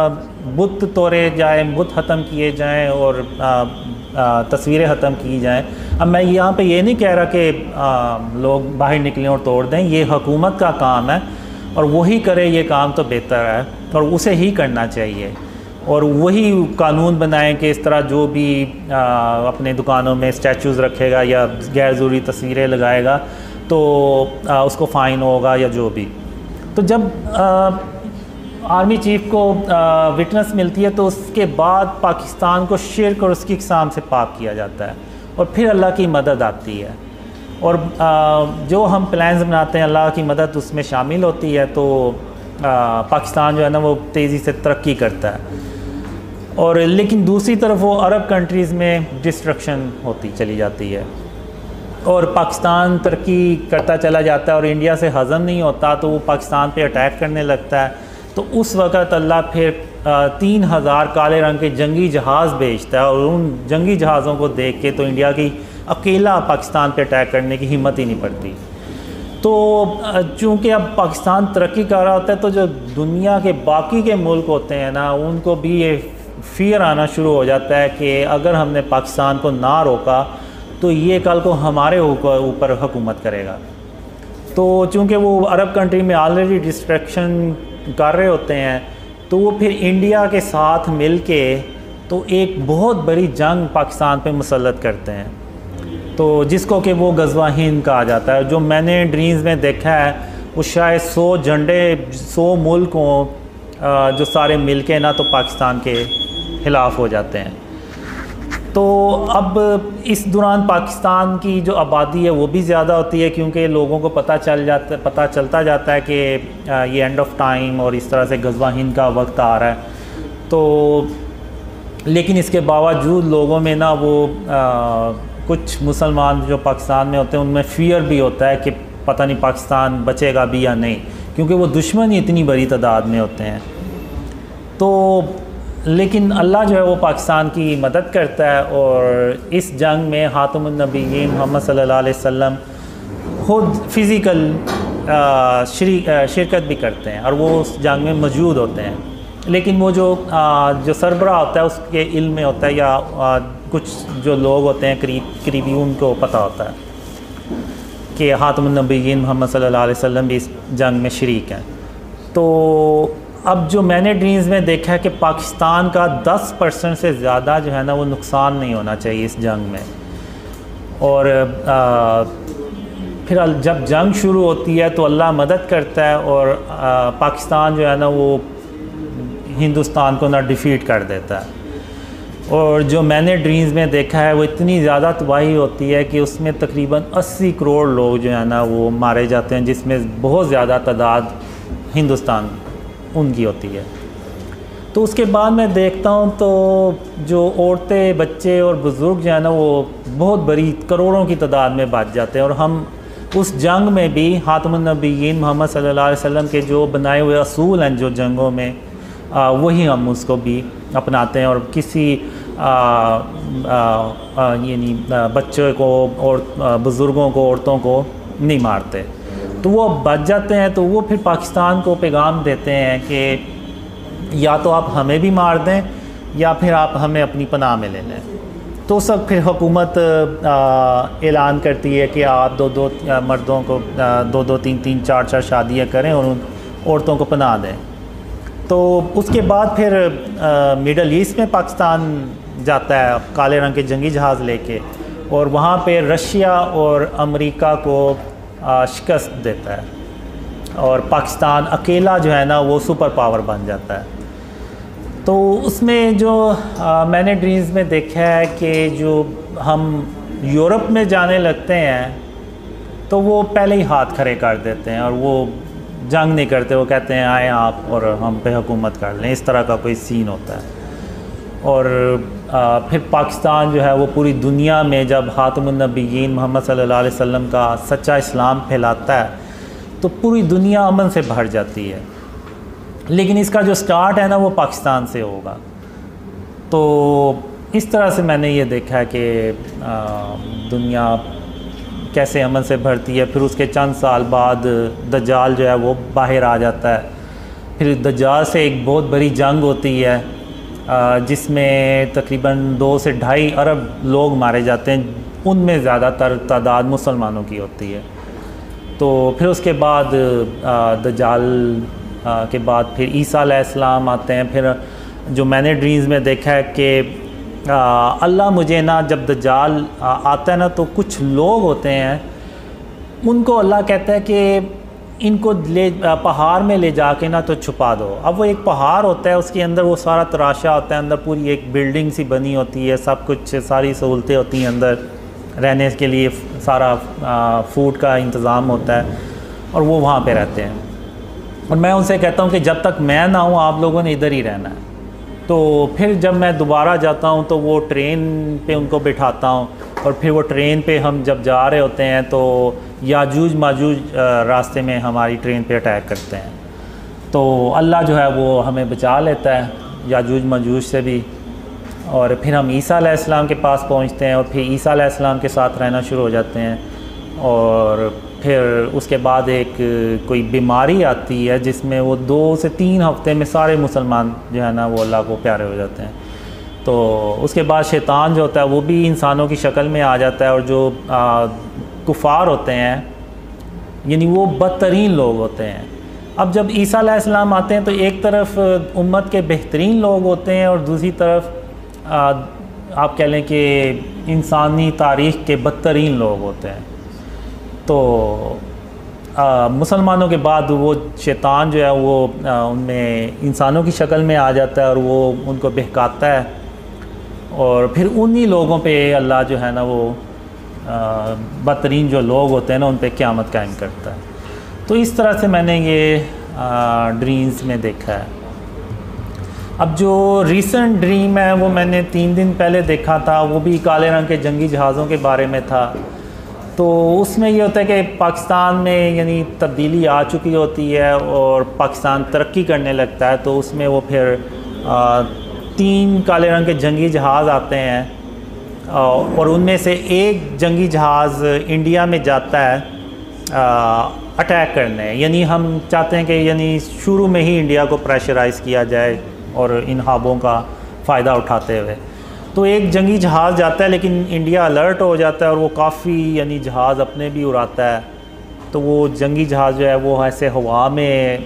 [SPEAKER 1] बुत तोड़े जाए, बुत ख़त्म किए जाएं और तस्वीरें ख़त्म की जाएं। अब मैं यहाँ पे ये नहीं कह रहा कि लोग बाहर निकलें और तोड़ दें, ये हुकूमत का काम है और वही करे ये काम तो बेहतर है और उसे ही करना चाहिए, और वही कानून बनाएं कि इस तरह जो भी आ, अपने दुकानों में स्टैचूज़ रखेगा या गैर ज़रूरी तस्वीरें लगाएगा तो आ, उसको फ़ाइन होगा या जो भी। तो जब आ, आर्मी चीफ़ को विटनेस मिलती है तो उसके बाद पाकिस्तान को शिर्क और उसकी इकसाम से पाक किया जाता है और फिर अल्लाह की मदद आती है, और आ, जो हम प्लान्स बनाते हैं अल्लाह की मदद उसमें शामिल होती है। तो आ, पाकिस्तान जो है ना वो तेज़ी से तरक्की करता है, और लेकिन दूसरी तरफ वो अरब कंट्रीज़ में डिस्ट्रक्शन होती चली जाती है और पाकिस्तान तरक्की करता चला जाता है और इंडिया से हज़म नहीं होता तो वो पाकिस्तान पे अटैक करने लगता है। तो उस वक़्त अल्लाह फिर तीन हज़ार काले रंग के जंगी जहाज़ भेजता है, और उन जंगी जहाज़ों को देख के तो इंडिया की अकेला पाकिस्तान पे अटैक करने की हिम्मत ही नहीं पड़ती। तो चूँकि अब पाकिस्तान तरक्की कर रहा होता है तो जो दुनिया के बाकी के मुल्क होते हैं ना उनको भी ये फ़ियर आना शुरू हो जाता है कि अगर हमने पाकिस्तान को ना रोका तो ये कल को हमारे ऊपर हुकूमत करेगा। तो चूँकि वो अरब कंट्री में ऑलरेडी डिस्ट्रैक्शन कर रहे होते हैं तो वो फिर इंडिया के साथ मिल के तो एक बहुत बड़ी जंग पाकिस्तान पे मुसल्लत करते हैं, तो जिसको कि वो गज़वा हिंद कहा जाता है। जो मैंने ड्रीम्स में देखा है वो शायद सौ झंडे सौ मुल्क हों जो सारे मिल के ना तो पाकिस्तान के ख़िलाफ़ हो जाते हैं। तो अब इस दौरान पाकिस्तान की जो आबादी है वो भी ज़्यादा होती है, क्योंकि लोगों को पता चल जाता पता चलता जाता है कि ये एंड ऑफ टाइम और इस तरह से गज़वा हिंद का वक्त आ रहा है। तो लेकिन इसके बावजूद लोगों में ना वो आ, कुछ मुसलमान जो पाकिस्तान में होते हैं उनमें फ़ियर भी होता है कि पता नहीं पाकिस्तान बचेगा भी या नहीं, क्योंकि वो दुश्मन ही इतनी बड़ी तादाद में होते हैं। तो लेकिन अल्लाह जो है वो पाकिस्तान की मदद करता है, और इस जंग में हातमुन नबीयीन मोहम्मद सल्लल्लाहु अलैहि वसल्लम खुद फ़िज़िकल शिरकत भी करते हैं और वो उस जंग में मौजूद होते हैं। लेकिन वो जो आ, जो सरबराह होता है उसके इल्म में होता है या आ, कुछ जो लोग होते हैं करीब करीबी उनको पता होता है कि हातमुन नबीयीन मोहम्मद सल्लल्लाहु अलैहि वसल्लम भी इस जंग में शरीक हैं। तो अब जो मैंने ड्रीम्स में देखा है कि पाकिस्तान का दस परसेंट से ज़्यादा जो है ना वो नुकसान नहीं होना चाहिए इस जंग में, और आ, फिर जब जंग शुरू होती है तो अल्लाह मदद करता है और आ, पाकिस्तान जो है ना वो हिंदुस्तान को ना डिफ़ीट कर देता है। और जो मैंने ड्रीम्स में देखा है वो इतनी ज़्यादा तबाही होती है कि उसमें तकरीबन अस्सी करोड़ लोग जो है ना वो मारे जाते हैं, जिसमें बहुत ज़्यादा तादाद हिंदुस्तान उनकी होती है। तो उसके बाद मैं देखता हूँ तो जो औरतें, बच्चे और बुज़ुर्ग जो है ना वो बहुत बड़ी करोड़ों की तादाद में बच जाते हैं। और हम उस जंग में भी हातमुन नबिय्यीन मोहम्मद सल्लल्लाहु अलैहि वसल्लम के जो बनाए हुए असूल हैं जो जंगों में, आ, वही हम उसको भी अपनाते हैं और किसी यानी बच्चों को और बुज़ुर्गों को, औरतों को नहीं मारते। तो वो बच जाते हैं। तो वो फिर पाकिस्तान को पैगाम देते हैं कि या तो आप हमें भी मार दें या फिर आप हमें अपनी पनाह में ले लें। तो सब फिर हुकूमत ऐलान करती है कि आप दो दो मर्दों को आ, दो दो तीन तीन चार चार शादियाँ करें और उन औरतों को पनाह दें। तो उसके बाद फिर मिडल ईस्ट में पाकिस्तान जाता है काले रंग के जंगी जहाज़ लेके, और वहाँ पे रशिया और अमेरिका को आ, शिकस्त देता है और पाकिस्तान अकेला जो है ना वो सुपर पावर बन जाता है। तो उसमें जो आ, मैंने ड्रीम्स में देखा है कि जो हम यूरोप में जाने लगते हैं तो वो पहले ही हाथ खड़े कर देते हैं और वो जंग नहीं करते। वो कहते हैं आए आप और हम पे हुकूमत कर लें, इस तरह का कोई सीन होता है। और आ, फिर पाकिस्तान जो है वो पूरी दुनिया में जब हातमुन नबिय्यीन मोहम्मद सल्लल्लाहु अलैहि वसल्लम का सच्चा इस्लाम फैलाता है तो पूरी दुनिया अमन से भर जाती है। लेकिन इसका जो स्टार्ट है ना वो पाकिस्तान से होगा। तो इस तरह से मैंने ये देखा है कि दुनिया कैसे अमन से भरती है। फिर उसके चंद साल बाद दज्जाल जो है वो बाहर आ जाता है। फिर दज्जाल से एक बहुत बड़ी जंग होती है जिसमें तकरीबन दो से ढाई अरब लोग मारे जाते हैं, उनमें ज़्यादातर तादाद मुसलमानों की होती है। तो फिर उसके बाद दज्जाल के बाद फिर ईसा अलैहिस्सलाम आते हैं। फिर जो मैंने ड्रीम्स में देखा है कि अल्लाह मुझे ना जब दज्जाल आता है ना तो कुछ लोग होते हैं, उनको अल्लाह कहता है कि इनको ले पहाड़ में ले जाके ना तो छुपा दो। अब वो एक पहाड़ होता है, उसके अंदर वो सारा तराशा होता है, अंदर पूरी एक बिल्डिंग सी बनी होती है, सब कुछ सारी सहूलतें होती हैं, अंदर रहने के लिए सारा फूड का इंतज़ाम होता है और वो वहाँ पे रहते हैं। और मैं उनसे कहता हूँ कि जब तक मैं ना हूँ आप लोगों ने इधर ही रहना है। तो फिर जब मैं दोबारा जाता हूँ तो वो ट्रेन पे उनको बिठाता हूँ और फिर वो ट्रेन पे हम जब जा रहे होते हैं तो याजूज माजूज रास्ते में हमारी ट्रेन पे अटैक करते हैं। तो अल्लाह जो है वो हमें बचा लेता है याजूज माजूज से भी। और फिर हम ईसा अलैहिस्सलाम के पास पहुँचते हैं और फिर ईसा अलैहिस्सलाम के साथ रहना शुरू हो जाते हैं। और फिर उसके बाद एक कोई बीमारी आती है जिसमें वो दो से तीन हफ्ते में सारे मुसलमान जो है ना वो अल्लाह को प्यारे हो जाते हैं। तो उसके बाद शैतान जो होता है वो भी इंसानों की शक्ल में आ जाता है और जो आ, कुफार होते हैं यानी वो बदतरीन लोग होते हैं। अब जब ईसा अलैहिस्सलाम आते हैं तो एक तरफ उम्मत के बेहतरीन लोग होते हैं और दूसरी तरफ आ, आप कह लें कि इंसानी तारीख़ के बदतरीन लोग होते हैं। तो आ, मुसलमानों के बाद वो शैतान जो है वो आ, उनमें इंसानों की शक्ल में आ जाता है और वो उनको बहकाता है और फिर उन्हीं लोगों पे अल्लाह जो है ना वो बदतरीन जो लोग होते हैं ना उन पे क़यामत कायम करता है। तो इस तरह से मैंने ये ड्रीम्स में देखा है। अब जो रीसेंट ड्रीम है वो मैंने तीन दिन पहले देखा था, वो भी काले रंग के जंगी जहाज़ों के बारे में था। तो उसमें ये होता है कि पाकिस्तान में यानी तब्दीली आ चुकी होती है और पाकिस्तान तरक्की करने लगता है। तो उसमें वो फिर आ, तीन काले रंग के जंगी जहाज़ आते हैं और उनमें से एक जंगी जहाज़ इंडिया में जाता है अटैक करने। यानी हम चाहते हैं कि यानी शुरू में ही इंडिया को प्रेशराइज़ किया जाए और इन हाबों का फ़ायदा उठाते हुए। तो एक जंगी जहाज़ जाता है लेकिन इंडिया अलर्ट हो जाता है और वो काफ़ी यानी जहाज़ अपने भी उड़ाता है। तो वो जंगी जहाज़ जो है वो ऐसे हवा में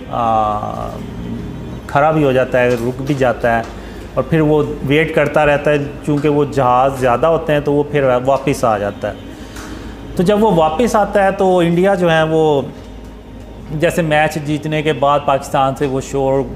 [SPEAKER 1] खड़ा भी हो जाता है, रुक भी जाता है और फिर वो वेट करता रहता है। चूँकि वो जहाज़ ज़्यादा होते हैं तो वो फिर वापस आ जाता है। तो जब वो वापस आता है तो इंडिया जो है वो जैसे मैच जीतने के बाद पाकिस्तान से वो शोर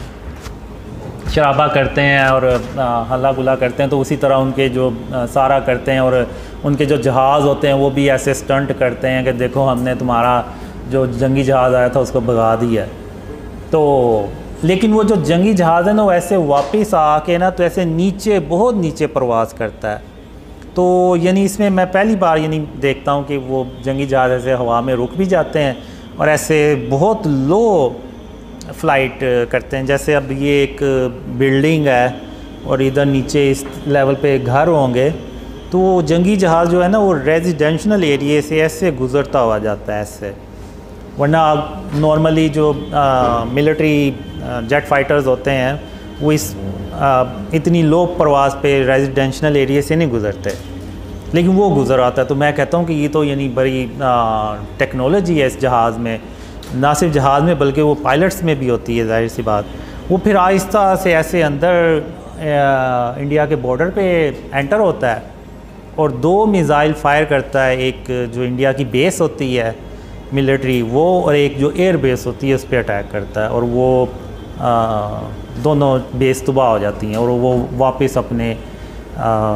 [SPEAKER 1] शराबा करते हैं और हल्ला गुला करते हैं, तो उसी तरह उनके जो सारा करते हैं और उनके जो जहाज़ होते हैं वो भी ऐसे स्टंट करते हैं कि देखो हमने तुम्हारा जो जंगी जहाज़ आया था उसको भगा दिया। तो लेकिन वो जो जंगी जहाज़ है ना वो ऐसे वापस आके ना तो ऐसे नीचे बहुत नीचे परवाज़ करता है। तो यानी इसमें मैं पहली बार यानी देखता हूँ कि वो जंगी जहाज़ ऐसे हवा में रुक भी जाते हैं और ऐसे बहुत लो फ्लाइट करते हैं। जैसे अब ये एक बिल्डिंग है और इधर नीचे इस लेवल पे घर होंगे, तो वो जंगी जहाज़ जो है ना वो रेजिडेंशल एरिए से ऐसे गुज़रता हुआ जाता है ऐसे। वरना नॉर्मली जो मिलिट्री जेट फाइटर्स होते हैं वो इस आ, इतनी लो परवाज़ पे रेजिडेंशल एरिया से नहीं गुज़रते, लेकिन वो गुज़र आता है। तो मैं कहता हूँ कि ये तो यानी बड़ी टेक्नोलॉजी है इस जहाज़ में, ना सिर्फ जहाज़ में बल्कि वो पायलट्स में भी होती है, जाहिर सी बात। वो फिर आहिस्ता से ऐसे अंदर आ, इंडिया के बॉर्डर पे एंटर होता है और दो मिज़ाइल फायर करता है, एक जो इंडिया की बेस होती है मिलिट्री वो, और एक जो एयर बेस होती है उस पर अटैक करता है, और वो आ, दोनों बेस तबाह हो जाती हैं और वो वापस अपने आ,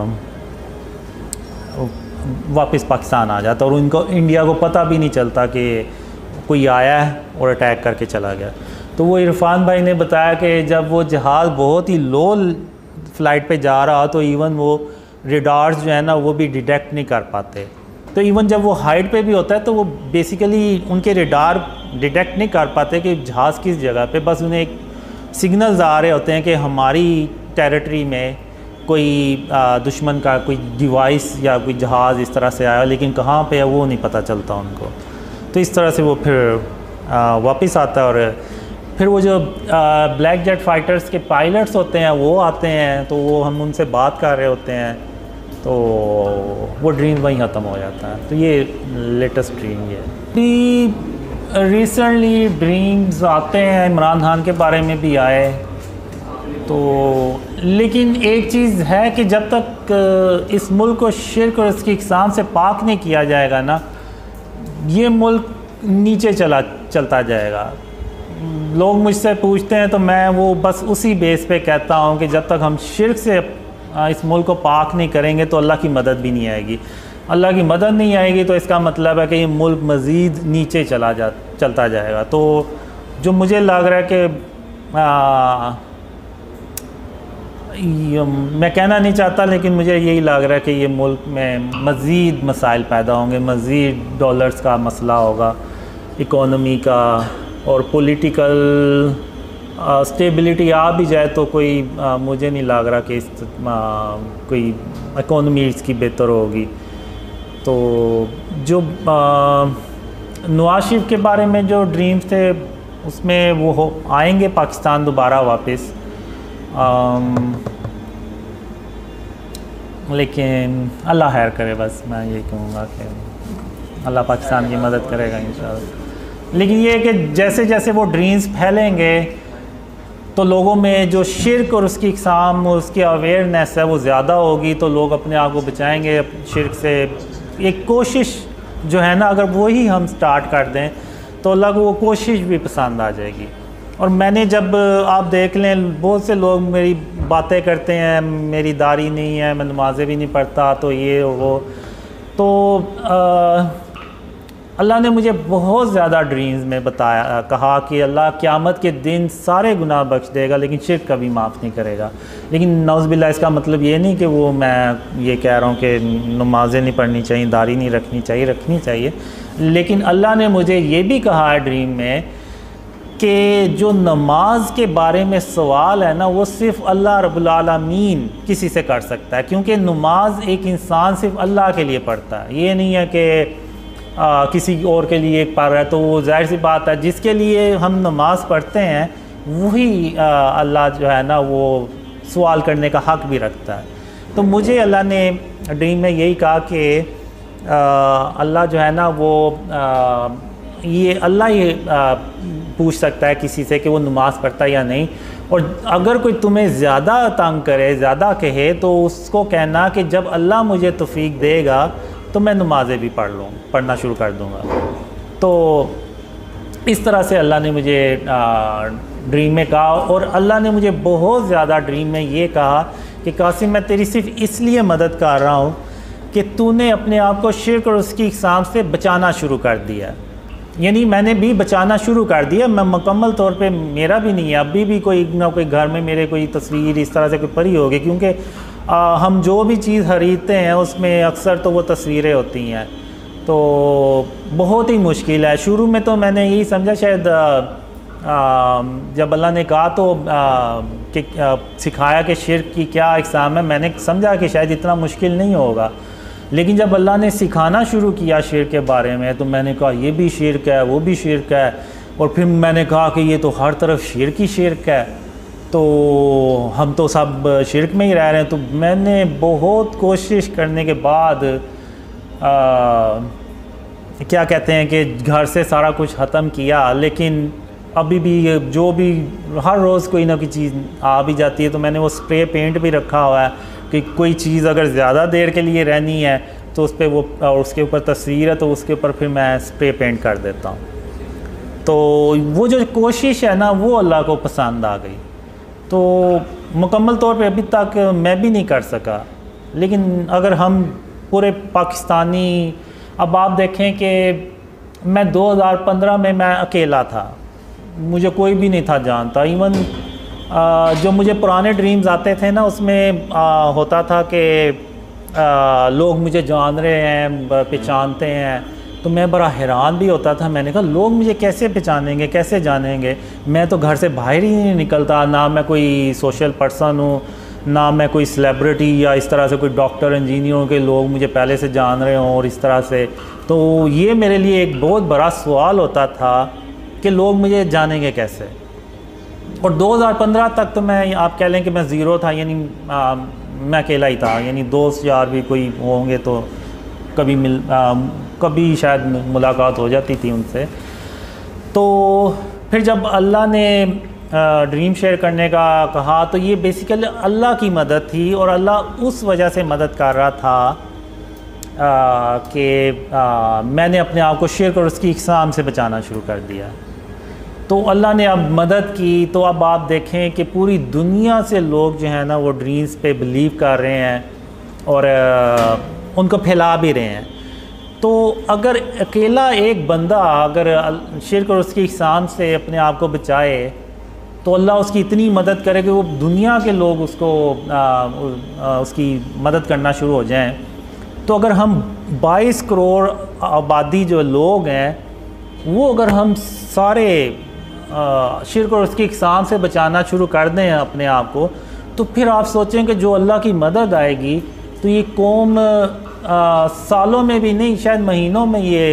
[SPEAKER 1] वापस पाकिस्तान आ जाता है और उनको इंडिया को पता भी नहीं चलता कि कोई आया है और अटैक करके चला गया। तो वो इरफान भाई ने बताया कि जब वो जहाज़ बहुत ही लो फ्लाइट पे जा रहा तो इवन वो रेडार्स जो है ना वो भी डिटेक्ट नहीं कर पाते। तो इवन जब वो हाइट पे भी होता है तो वो बेसिकली उनके रेडार डिटेक्ट नहीं कर पाते कि जहाज़ किस जगह पे, बस उन्हें एक सिग्नल्स आ रहे होते हैं कि हमारी टेरिटरी में कोई आ, दुश्मन का कोई डिवाइस या कोई जहाज़ इस तरह से आया, लेकिन कहाँ पे है वो नहीं पता चलता उनको। तो इस तरह से वो फिर आ, वापस आता है और फिर वो जो ब्लैक जेट फाइटर्स के पायलट्स होते हैं वो आते हैं, तो वो हम उनसे बात कर रहे होते हैं, तो वो ड्रीम वहीं ख़त्म हो जाता है। तो ये लेटेस्ट ड्रीम ये है। रिसेंटली ड्रीम्स आते हैं, इमरान खान के बारे में भी आए, तो लेकिन एक चीज़ है कि जब तक इस मुल्क को शिर्क और इसकी इक़साम से पाक नहीं किया जाएगा ना, ये मुल्क नीचे चला चलता जाएगा। लोग मुझसे पूछते हैं तो मैं वो बस उसी बेस पे कहता हूँ कि जब तक हम शिर्क से इस मुल्क को पाक नहीं करेंगे तो अल्लाह की मदद भी नहीं आएगी। अल्लाह की मदद नहीं आएगी तो इसका मतलब है कि ये मुल्क मज़ीद नीचे चला जा चलता जाएगा। तो जो मुझे लग रहा है कि आ, मैं कहना नहीं चाहता, लेकिन मुझे यही लग रहा है कि ये मुल्क में मज़ीद मसाइल पैदा होंगे, मज़ीद डॉलर्स का मसला होगा, इकोनॉमी का और पॉलिटिकल स्टेबिलिटी आ भी जाए तो कोई आ, मुझे नहीं लग रहा कि इस आ, कोई इकोनॉमी इसकी बेहतर होगी। तो जो नवाज शरीफ के बारे में जो ड्रीम्स थे उसमें वो हो आएंगे पाकिस्तान दोबारा वापस, लेकिन अल्लाह खैर करे, बस मैं ये कहूँगा कि अल्लाह पाकिस्तान की मदद करेगा इंशाअल्लाह। लेकिन ये है कि जैसे जैसे वो ड्रीम्स फैलेंगे तो लोगों में जो शिर्क और उसकी इक़साम और उसकी अवेयरनेस है वो ज़्यादा होगी, तो लोग अपने आप को बचाएंगे शिर्क से। एक कोशिश जो है ना, अगर वही हम स्टार्ट कर दें तो अल्लाह को वो कोशिश भी पसंद आ जाएगी। और मैंने जब आप देख लें बहुत से लोग मेरी बातें करते हैं, मेरी दाढ़ी नहीं है, मैं नमाज़ें भी नहीं पढ़ता, तो ये वो तो आ, अल्लाह ने मुझे बहुत ज़्यादा ड्रीम्स में बताया, कहा कि अल्लाह क़यामत के दिन सारे गुनाह बख्श देगा लेकिन शिर्क कभी माफ़ नहीं करेगा। लेकिन नौज़बिल्लाह इसका मतलब ये नहीं कि वो मैं ये कह रहा हूँ कि नमाज़ें नहीं पढ़नी चाहिए, दाढ़ी नहीं रखनी चाहिए, रखनी चाहिए। लेकिन अल्लाह ने मुझे ये भी कहा है ड्रीम में कि जो नमाज के बारे में सवाल है ना वो सिर्फ़ अल्लाह रब्बुल आलमीन किसी से कर सकता है, क्योंकि नमाज एक इंसान सिर्फ़ अल्लाह के लिए पढ़ता है। ये नहीं है कि आ, किसी और के लिए पढ़ रहा है, तो वो जाहिर सी बात है जिसके लिए हम नमाज पढ़ते हैं वही अल्लाह जो है ना वो सवाल करने का हक़ भी रखता है। तो मुझे अल्लाह ने ड्रीम में यही कहा कि अल्लाह जो है ना वो आ, ये अल्लाह ही आ, पूछ सकता है किसी से कि वो नमाज़ पढ़ता है या नहीं। और अगर कोई तुम्हें ज़्यादा तंग करे, ज़्यादा कहे, तो उसको कहना कि जब अल्लाह मुझे तौफीक देगा तो मैं नमाज़ें भी पढ़ लूँ पढ़ना शुरू कर दूँगा। तो इस तरह से अल्लाह ने मुझे ड्रीम में कहा। और अल्लाह ने मुझे बहुत ज़्यादा ड्रीम में ये कहा कि कासिम मैं तेरी सिर्फ़ इसलिए मदद कर रहा हूँ कि तूने अपने आप को शिर्क और उसकी इक़साम से बचाना शुरू कर दिया। यानी मैंने भी बचाना शुरू कर दिया। मैं मुकम्मल तौर पे मेरा भी नहीं है, अभी भी कोई ना कोई घर में मेरे कोई तस्वीर इस तरह से कोई पड़ी होगी, क्योंकि आ, हम जो भी चीज़ ख़रीदते हैं उसमें अक्सर तो वो तस्वीरें होती हैं। तो बहुत ही मुश्किल है। शुरू में तो मैंने यही समझा शायद आ, आ, जब अल्लाह ने कहा तो आ, कि आ, सिखाया कि शिर्क की क्या इक़साम है, मैंने समझा कि शायद इतना मुश्किल नहीं होगा। लेकिन जब अल्लाह ने सिखाना शुरू किया शिर्क के बारे में तो मैंने कहा ये भी शिर्क है, वो भी शिर्क है, और फिर मैंने कहा कि ये तो हर तरफ शिर्क ही शिर्क है, तो हम तो सब शिर्क में ही रह रहे हैं। तो मैंने बहुत कोशिश करने के बाद आ, क्या कहते हैं कि घर से सारा कुछ ख़त्म किया, लेकिन अभी भी जो भी हर रोज़ कोई ना कोई चीज़ आ भी जाती है। तो मैंने वो स्प्रे पेंट भी रखा हुआ है कि कोई चीज़ अगर ज़्यादा देर के लिए रहनी है तो उस पर वो, और उसके ऊपर तस्वीर है तो उसके ऊपर फिर मैं स्प्रे पेंट कर देता हूँ। तो वो जो कोशिश है ना वो अल्लाह को पसंद आ गई। तो मुकम्मल तौर पे अभी तक मैं भी नहीं कर सका, लेकिन अगर हम पूरे पाकिस्तानी, अब आप देखें कि मैं दो हज़ार पंद्रह में मैं अकेला था, मुझे कोई भी नहीं था जानता। इवन आ, जो मुझे पुराने ड्रीम्स आते थे ना उसमें आ, होता था कि आ, लोग मुझे जान रहे हैं, पहचानते हैं, तो मैं बड़ा हैरान भी होता था। मैंने कहा लोग मुझे कैसे पहचानेंगे, कैसे जानेंगे, मैं तो घर से बाहर ही नहीं निकलता, ना मैं कोई सोशल पर्सन हूँ, ना मैं कोई सेलिब्रिटी या इस तरह से कोई डॉक्टर इंजीनियरों के लोग मुझे पहले से जान रहे हों और इस तरह से। तो ये मेरे लिए एक बहुत बड़ा सवाल होता था कि लोग मुझे जानेंगे कैसे। और दो हज़ार पंद्रह तक तो मैं, आप कह लें कि मैं ज़ीरो था, यानी आ, मैं अकेला ही था, यानी दोस्त यार भी कोई होंगे तो कभी मिल आ, कभी शायद मुलाकात हो जाती थी उनसे। तो फिर जब अल्लाह ने ड्रीम शेयर करने का कहा तो ये बेसिकली अल्लाह की मदद थी, और अल्लाह उस वजह से मदद कर रहा था कि मैंने अपने आप को शिर्क और उसकी इक़साम से बचाना शुरू कर दिया। तो अल्लाह ने अब मदद की। तो अब आप देखें कि पूरी दुनिया से लोग जो हैं ना वो ड्रीम्स पे बिलीव कर रहे हैं और आ, उनको फैला भी रहे हैं। तो अगर अकेला एक बंदा अगर शिर्क और उसकी इक़साम से अपने आप को बचाए तो अल्लाह उसकी इतनी मदद करे कि वो दुनिया के लोग उसको आ, आ, उसकी मदद करना शुरू हो जाएं। तो अगर हम बाईस करोड़ आबादी जो लोग हैं वो अगर हम सारे आ, शिर्क और उसकी इक़साम से बचाना शुरू कर दें अपने आप को, तो फिर आप सोचें कि जो अल्लाह की मदद आएगी तो ये कौम आ, सालों में भी नहीं शायद महीनों में ये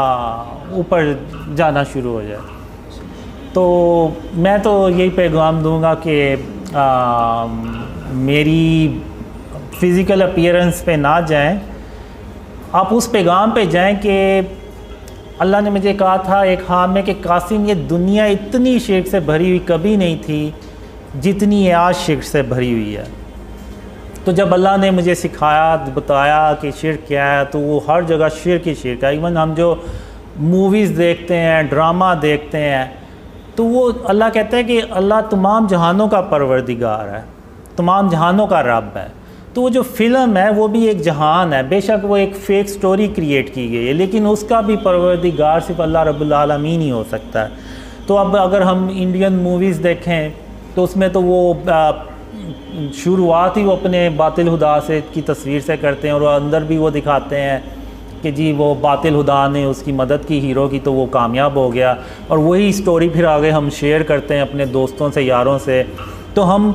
[SPEAKER 1] ऊपर जाना शुरू हो जाए। तो मैं तो यही पैगाम दूंगा कि आ, मेरी फ़िज़िकल अपीयरेंस पे ना जाएं, आप उस पैगाम पे जाएं कि अल्लाह ने मुझे कहा था एक हाँ में कि कासिम ये दुनिया इतनी शिर्क से भरी हुई कभी नहीं थी जितनी ये आज शिर्क से भरी हुई है। तो जब अल्लाह ने मुझे सिखाया, बताया कि शिर्क क्या है, तो वो हर जगह शिर्क ही शिर्क है। इवन हम जो मूवीज़ देखते हैं, ड्रामा देखते हैं, तो वो अल्लाह कहता है कि अल्लाह तमाम जहानों का परवरदिगार है, तमाम जहानों का रब है। तो वो जो फ़िल्म है वो भी एक जहान है, बेशक वो एक फ़ेक स्टोरी क्रिएट की गई है, लेकिन उसका भी परवरदिगार सिर्फ अल्लाह रब्बुल आलमीन ही हो सकता है। तो अब अगर हम इंडियन मूवीज़ देखें तो उसमें तो वो शुरुआत ही वो अपने बातिल हुदा से की तस्वीर से करते हैं, और अंदर भी वो दिखाते हैं कि जी वो बातिल हुदा ने उसकी मदद की हीरो की तो वो कामयाब हो गया, और वही स्टोरी फिर आगे हम शेयर करते हैं अपने दोस्तों से, यारों से। तो हम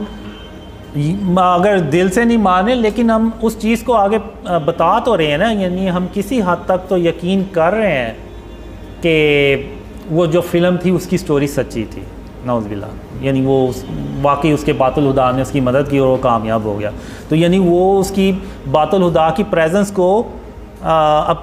[SPEAKER 1] अगर दिल से नहीं माने लेकिन हम उस चीज़ को आगे बता तो रहे हैं ना, यानी हम किसी हद तक तो यकीन कर रहे हैं कि वो जो फ़िल्म थी उसकी स्टोरी सच्ची थी, नौज़बिल्ला, यानी वो वाकई उसके बातिल हुदा ने उसकी मदद की और वो कामयाब हो गया। तो यानी वो उसकी बातिल हुदा की प्रेजेंस को आ, अब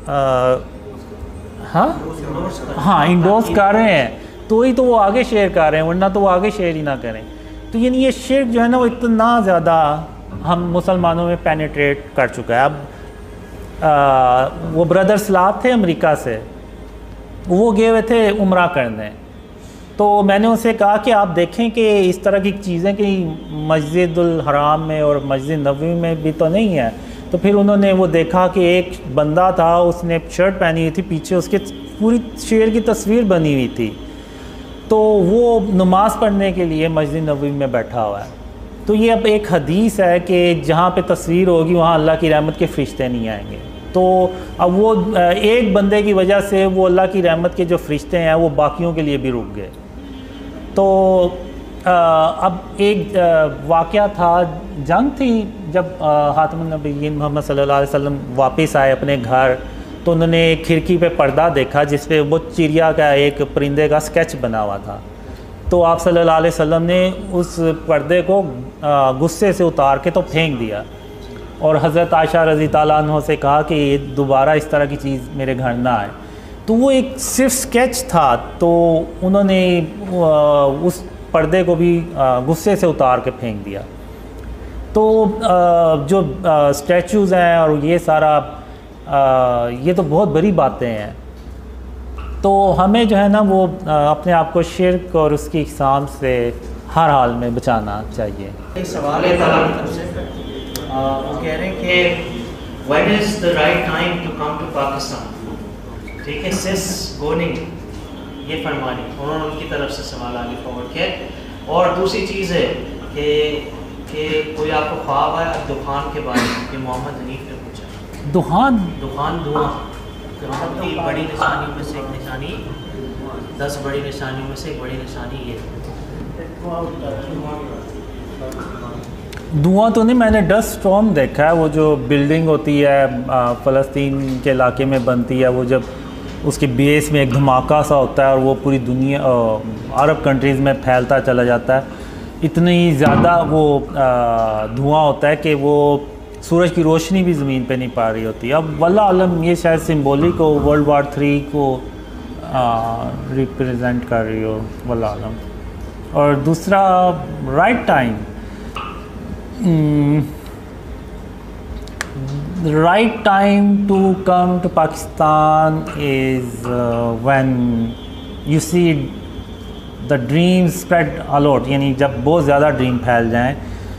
[SPEAKER 1] आ, हाँ हाँ इंडोर्स कर रहे हैं, तो ही तो वो आगे शेयर कर रहे हैं, वरना तो वो आगे शेयर ही ना करें। तो यानी ये शिर्क जो है ना वो इतना ज़्यादा हम मुसलमानों में पेनिट्रेट कर चुका है। अब आ, वो ब्रदर सलाद थे अमेरिका से, वो गए हुए थे उम्रा करने, तो मैंने उनसे कहा कि आप देखें कि इस तरह की चीज़ें कि मस्जिदुल हराम में और मस्जिद नबवी में भी तो नहीं है। तो फिर उन्होंने वो देखा कि एक बंदा था, उसने शर्ट पहनी हुई थी, पीछे उसके पूरी शेर की तस्वीर बनी हुई थी। तो वो नमाज़ पढ़ने के लिए मस्जिद नबवी में बैठा हुआ है। तो ये अब एक हदीस है कि जहाँ पे तस्वीर होगी वहाँ अल्लाह की रहमत के फ़रिश्ते नहीं आएंगे। तो अब वो एक बंदे की वजह से वो अल्लाह की रहमत के जो फ़रिश्ते हैं वो बाकियों के लिए भी रुक गए। तो आ, अब एक वाक़या था, जंग थी, जब ख़ातमुन नबिय्यीन मोहम्मद सल्लल्लाहु अलैहि वसल्लम वापस आए अपने घर, तो उन्होंने खिड़की पे पर्दा देखा जिस पे वो चिड़िया का एक परिंदे का स्केच बना हुआ था। तो आप सल्लल्लाहु अलैहि वसल्लम ने उस पर्दे को गुस्से से उतार के तो फेंक दिया और हज़रत आयशा रज़ी ताला अन्हा से कहा कि दोबारा इस तरह की चीज़ मेरे घर ना आए। तो वो एक सिर्फ स्केच था, तो उन्होंने उस पर्दे को भी गुस्से से उतार के फेंक दिया। तो जो स्टैचूज़ हैं और ये सारा ये तो बहुत बड़ी बातें हैं। तो हमें जो है ना वो अपने आप को शिर्क और उसकी इक़साम से हर हाल में बचाना चाहिए।
[SPEAKER 2] एक सवाल है तरफ से, वो कह रहे हैं कि when is the right time to come to Pakistan. ठीक है, सिस गोनिंग ये फरमानी, उन्होंने उनकी तरफ से सवाल आगे फॉरवर्ड किया। और दूसरी चीज़ है कि कि कोई आपको ख्वाब है दुकान के बारे में कि मोहम्मद हनीफ ने पूछा।
[SPEAKER 1] दुकान
[SPEAKER 2] दुकान धुआं क़यामत की बड़ी निशानियों में से एक निशानी, दस बड़ी निशानियों में से एक बड़ी निशानी ये।
[SPEAKER 1] धुआं तो नहीं, मैंने डस्ट स्टॉर्म देखा है। वो जो बिल्डिंग होती है फ़लस्तीन के इलाके में बनती है, वो जब उसके बेस में एक धमाका सा होता है और वो पूरी दुनिया अरब कंट्रीज़ में फैलता चला जाता है। इतनी ज़्यादा वो धुआं होता है कि वो सूरज की रोशनी भी ज़मीन पे नहीं पा रही होती। अब वल्लाह आलम ये शायद सिंबॉलिक हो, वर्ल्ड वार थ्री को रिप्रेजेंट कर रही हो, वल्लाह आलम। और दूसरा right time, right time to come to Pakistan is when you see the dream spread a lot, यानी जब बहुत ज़्यादा ड्रीम फैल जाएं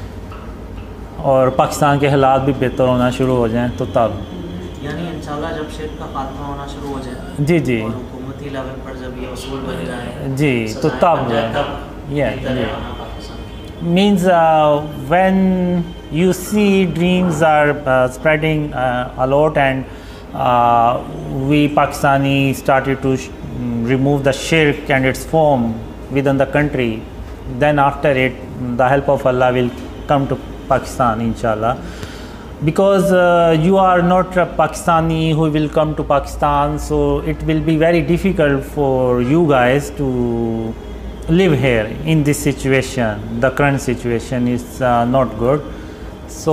[SPEAKER 1] और पाकिस्तान के हालात भी बेहतर होना शुरू हो जाएं, तो तब
[SPEAKER 2] यानी इंशाल्लाह जब शिर्क का खात्मा होना शुरू हो जाए,
[SPEAKER 1] जी जी,
[SPEAKER 2] और हुकूमती लेवल पर जब ये उसूल बन जाए,
[SPEAKER 1] जी, तो तब ये means uh, when you see dreams are uh, spreading uh, a lot, and uh, we Pakistani started to sh remove the shirk and its form within the country, then after it the help of Allah will come to Pakistan, inshallah. Because uh, you are not a Pakistani who will come to Pakistan, so it will be very difficult for you guys to live here in this situation. The current situation is uh, not good. So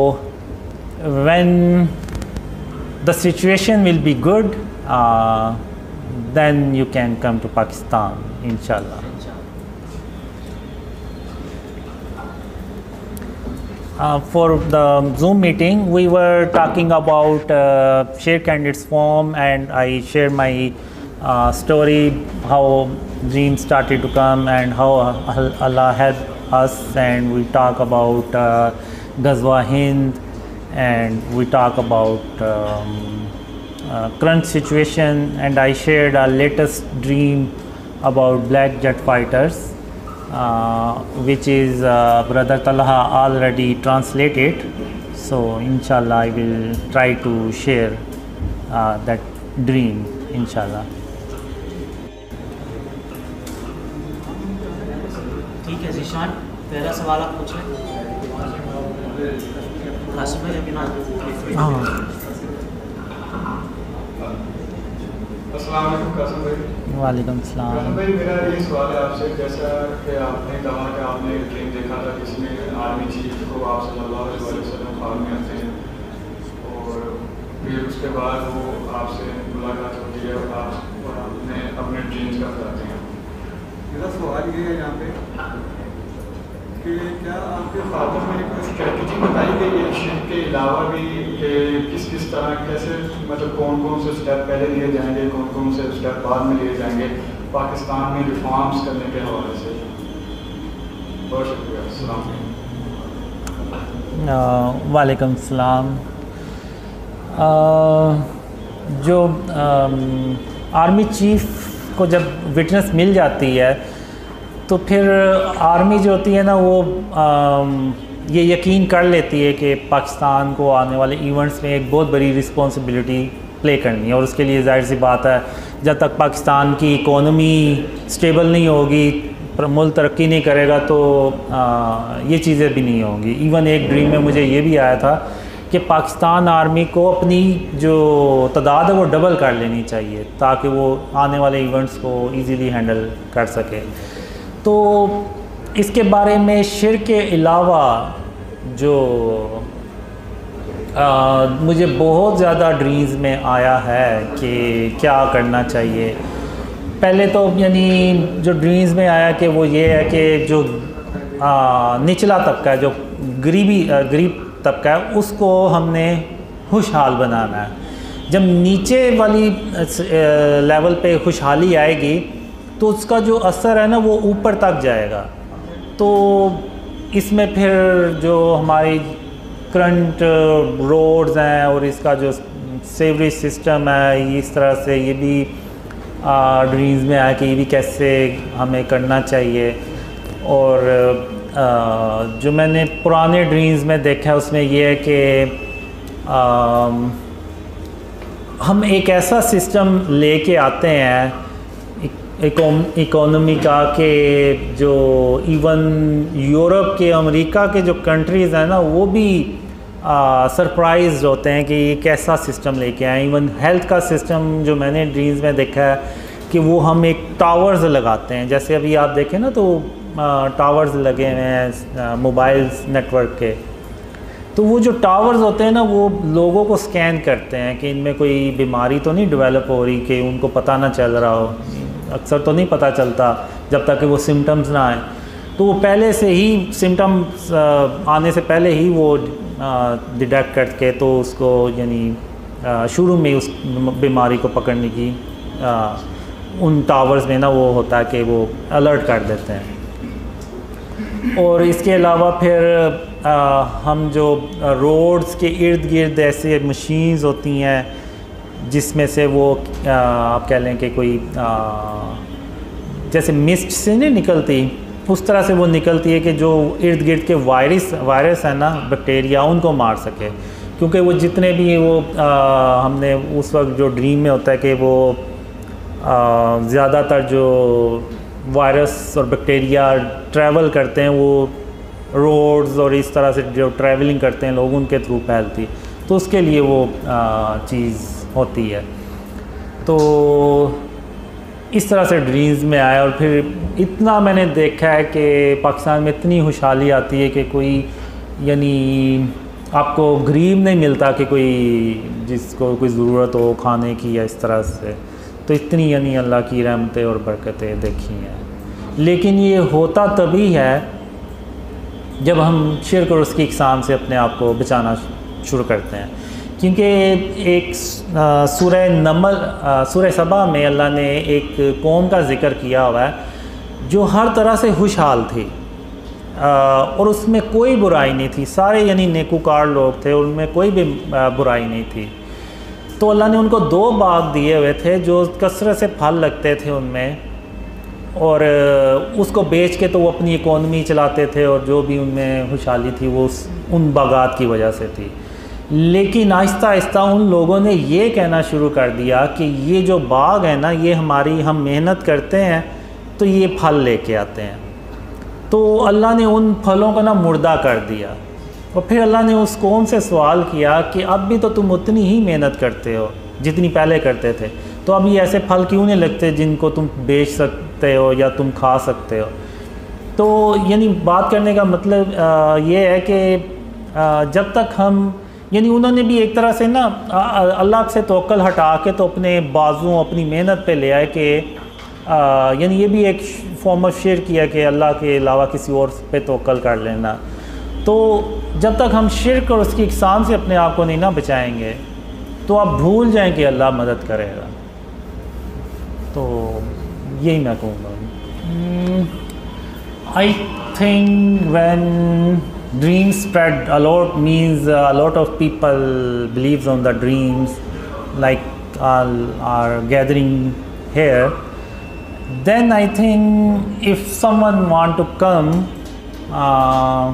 [SPEAKER 1] when the situation will be good, uh, then you can come to Pakistan, inshallah. Uh, for the Zoom meeting, we were talking about uh, shirk and its form, and I shared my uh, story, how dreams started to come and how Allah helped us, and we talk about uh, Ghazwa Hind, and we talk about um, uh, current situation, and I shared our latest dream about black jet fighters. Uh, which is uh, Brother Talha already translated, so inshallah I will try to share uh, that dream, inshallah.
[SPEAKER 2] ठीक है ज़ीशान, पहला सवाल आप पूछ लें। कासिम भाई अपना
[SPEAKER 3] अस्सलाम वालेकुम कासिम भाई।
[SPEAKER 1] वालेकुम सलाम।
[SPEAKER 3] कासिम भाई, मेरा ये सवाल है आपसे, जैसा कि आपने कहा कि आपने ड्रीम देखा था जिसमें आर्मी चीफ को आप सल्लल्लाहु अलैहि वसल्लम ख्वाब में आते हैं, और फिर उसके बाद वो आपसे मुलाकात होती है और आप और आपने अपने ड्रीम्स का बताते हैं। मेरा सवाल ये है यहाँ पे कि क्या आपके फादर में कोई स्ट्रेटजी बताई गई है शिर्क के अलावा भी, कि किस किस तरह कैसे, मतलब कौन कौन से स्टेप पहले लिए जाएंगे, कौन कौन से स्टेप बाद में लिए जाएंगे पाकिस्तान में रिफॉर्म्स करने के हवाले से? बहुत शुक्रिया। अस्सलाम वालेकुम।
[SPEAKER 1] वालेकुम सलाम। जो आर्मी चीफ को जब विटनेस मिल जाती है तो फिर आर्मी जो होती है ना वो आ, ये यकीन कर लेती है कि पाकिस्तान को आने वाले इवेंट्स में एक बहुत बड़ी रिस्पॉन्सिबिलिटी प्ले करनी है, और उसके लिए जाहिर सी बात है जब तक पाकिस्तान की इकोनॉमी स्टेबल नहीं होगी, मुल्क तरक्की नहीं करेगा तो आ, ये चीज़ें भी नहीं होंगी। इवन एक ड्रीम में मुझे ये भी आया था कि पाकिस्तान आर्मी को अपनी जो तादाद है वो डबल कर लेनी चाहिए ताकि वो आने वाले इवेंट्स को इजीली हैंडल कर सके। तो इसके बारे में शिर्क के अलावा जो आ, मुझे बहुत ज़्यादा ड्रीम्स में आया है कि क्या करना चाहिए। पहले तो यानी जो ड्रीम्स में आया कि वो ये है कि जो आ, निचला तबका है, जो गरीबी गरीब तबका है, उसको हमने खुशहाल बनाना है। जब नीचे वाली लेवल पे खुशहाली आएगी तो उसका जो असर है ना वो ऊपर तक जाएगा। तो इसमें फिर जो हमारी करंट रोड्स हैं और इसका जो सेवरेज सिस्टम है, इस तरह से ये भी ड्रीम्स में आया कि ये भी कैसे हमें करना चाहिए। और आ, जो मैंने पुराने ड्रीम्स में देखा है उसमें ये है कि हम एक ऐसा सिस्टम लेके आते हैं इकोनॉमी का कि जो इवन यूरोप के, अमेरिका के जो कंट्रीज़ हैं ना वो भी सरप्राइज होते हैं कि ये कैसा सिस्टम लेके आए। इवन हेल्थ का सिस्टम जो मैंने ड्रीम्स में देखा है कि वो हम एक टावर्स लगाते हैं, जैसे अभी आप देखें ना तो टावर्स लगे हुए हैं मोबाइल नेटवर्क के, तो वो जो टावर्स होते हैं ना वो लोगों को स्कैन करते हैं कि इनमें कोई बीमारी तो नहीं डेवलप हो रही, कि उनको पता ना चल रहा हो। अक्सर तो नहीं पता चलता जब तक कि वो सिम्टम्स ना आए, तो वो पहले से ही सिम्टम्स आने से पहले ही वो डिटेक्ट करके तो उसको यानी शुरू में उस बीमारी को पकड़ने की आ, उन टावर्स में ना वो होता है कि वो अलर्ट कर देते हैं। और इसके अलावा फिर आ, हम जो रोड्स के इर्द गिर्द ऐसे मशीन्स होती हैं जिसमें से वो आ, आप कह लें कि कोई आ, जैसे मिस्ट से नहीं निकलती उस तरह से वो निकलती है कि जो इर्द गिर्द के वायरस वायरस है ना, बैक्टीरिया, उनको मार सके। क्योंकि वो जितने भी वो आ, हमने उस वक्त जो ड्रीम में होता है कि वो ज़्यादातर जो वायरस और बैक्टीरिया ट्रैवल करते हैं वो रोड्स और इस तरह से जो ट्रैवलिंग करते हैं लोग उनके थ्रू फैलती, तो उसके लिए वो चीज़ होती है। तो इस तरह से ड्रीम्स में आया। और फिर इतना मैंने देखा है कि पाकिस्तान में इतनी खुशहाली आती है कि कोई यानी आपको गरीब नहीं मिलता कि कोई जिसको कोई ज़रूरत हो खाने की या इस तरह से, तो इतनी यानी अल्लाह की रहमतें और बरकतें देखी हैं। लेकिन ये होता तभी है जब हम शिर्क और उसकी इकसाम से अपने आप को बचाना शुरू करते हैं। क्योंकि एक सूरह नमल सूरह सबा में अल्लाह ने एक कौम का ज़िक्र किया हुआ है जो हर तरह से खुशहाल थी और उसमें कोई बुराई नहीं थी, सारे यानी नेकूकार लोग थे, उनमें कोई भी बुराई नहीं थी। तो अल्लाह ने उनको दो बाग दिए हुए थे जो कसरत से फल लगते थे उनमें, और उसको बेच के तो वो अपनी इकोनॉमी चलाते थे और जो भी उनमें खुशहाली थी वो उस उन बागात की वजह से थी। लेकिन आहिस्ता आहिस्ता उन लोगों ने ये कहना शुरू कर दिया कि ये जो बाग है ना, ये हमारी, हम मेहनत करते हैं तो ये फल लेके आते हैं। तो अल्लाह ने उन फलों को ना मुर्दा कर दिया। और फिर अल्लाह ने उस कौम से सवाल किया कि अब भी तो तुम उतनी ही मेहनत करते हो जितनी पहले करते थे, तो अब ये ऐसे फल क्यों नहीं लगते जिनको तुम बेच सकते हो या तुम खा सकते हो। तो यानी बात करने का मतलब आ, ये है कि आ, जब तक हम यानी उन्होंने भी एक तरह से ना अल्लाह से तवक्कल हटा के तो अपने बाजुओं अपनी मेहनत पे ले आए कि यानी ये भी एक फॉर्म ऑफ शिर्क किया कि अल्लाह के अलावा किसी और पे तवक्कल कर लेना। तो जब तक हम शिर्क और उसकी इकसाम से अपने आप को नहीं ना बचाएंगे तो आप भूल जाएं कि अल्लाह मदद करेगा। तो यही मैं कहूँगा। I think when dreams spread a lot means a lot of people believes on the dreams, like all are gathering here, then I think if someone want to come, uh,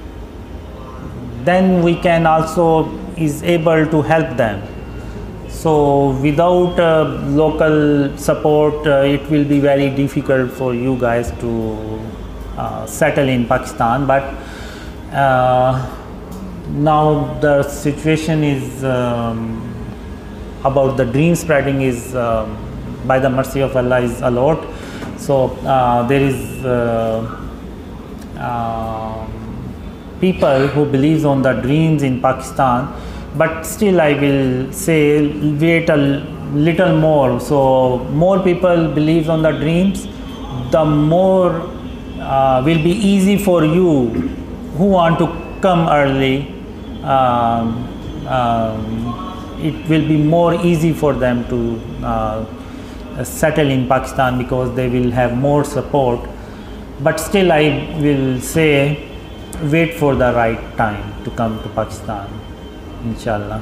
[SPEAKER 1] then we can also is able to help them. So without uh, local support, uh, it will be very difficult for you guys to uh, settle in Pakistan. But uh, now the situation is um, about the dream spreading is um, by the mercy of Allah is a lot. So uh, there is uh, uh, people who believes on the dreams in Pakistan, but still I will say wait a little more. So more people believes on the dreams, the more uh, will be easy for you who want to come early. Um, um, it will be more easy for them to uh, settle in Pakistan because they will have more support. But still I will say wait for the right time to come to Pakistan, inshallah.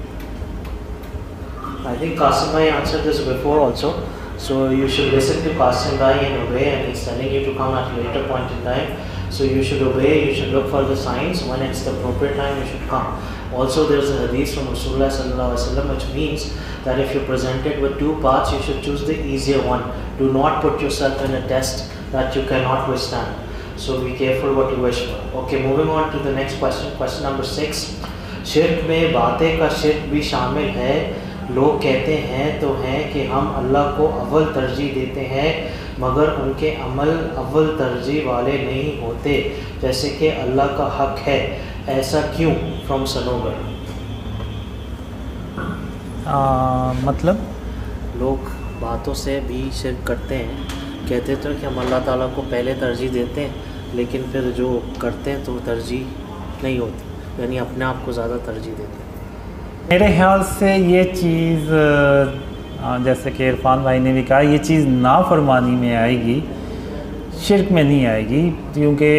[SPEAKER 2] I think Qasim bhai answered this before also, so you should listen to Qasim bhai and obey, and he's telling you to come at a later point in time. So you should obey, you should look for the signs. When it's the appropriate time, you should come. Also, there's a hadith from Rasulullah sallallahu alaihi wasallam which means that if you're presented with two paths, you should choose the easier one. Do not put yourself in a test that you cannot withstand. So be careful what you wish for. Okay, moving on to the next question. Question number six. शिर्क में बातें का शिर्क भी शामिल है। लोग कहते हैं तो हैं कि हम अल्लाह को अव्वल तरजीह देते हैं, मगर उनके अमल अव्वल तरजीह वाले नहीं होते, जैसे कि अल्लाह का हक है। ऐसा क्यों? फ्रॉम सनोवर।
[SPEAKER 1] मतलब
[SPEAKER 2] लोग बातों से भी शिर्क करते हैं, कहते तो कि हम अल्लाह ताला को पहले तरजीह देते हैं, लेकिन फिर जो करते हैं तो तरजीह नहीं होती, यानी अपने आप को ज़्यादा तरजीह देते हैं।
[SPEAKER 1] मेरे ख्याल से ये चीज़ जैसे कि इरफान भाई ने भी कहा, ये चीज़ नाफरमानी में आएगी, शिर्क में नहीं आएगी। क्योंकि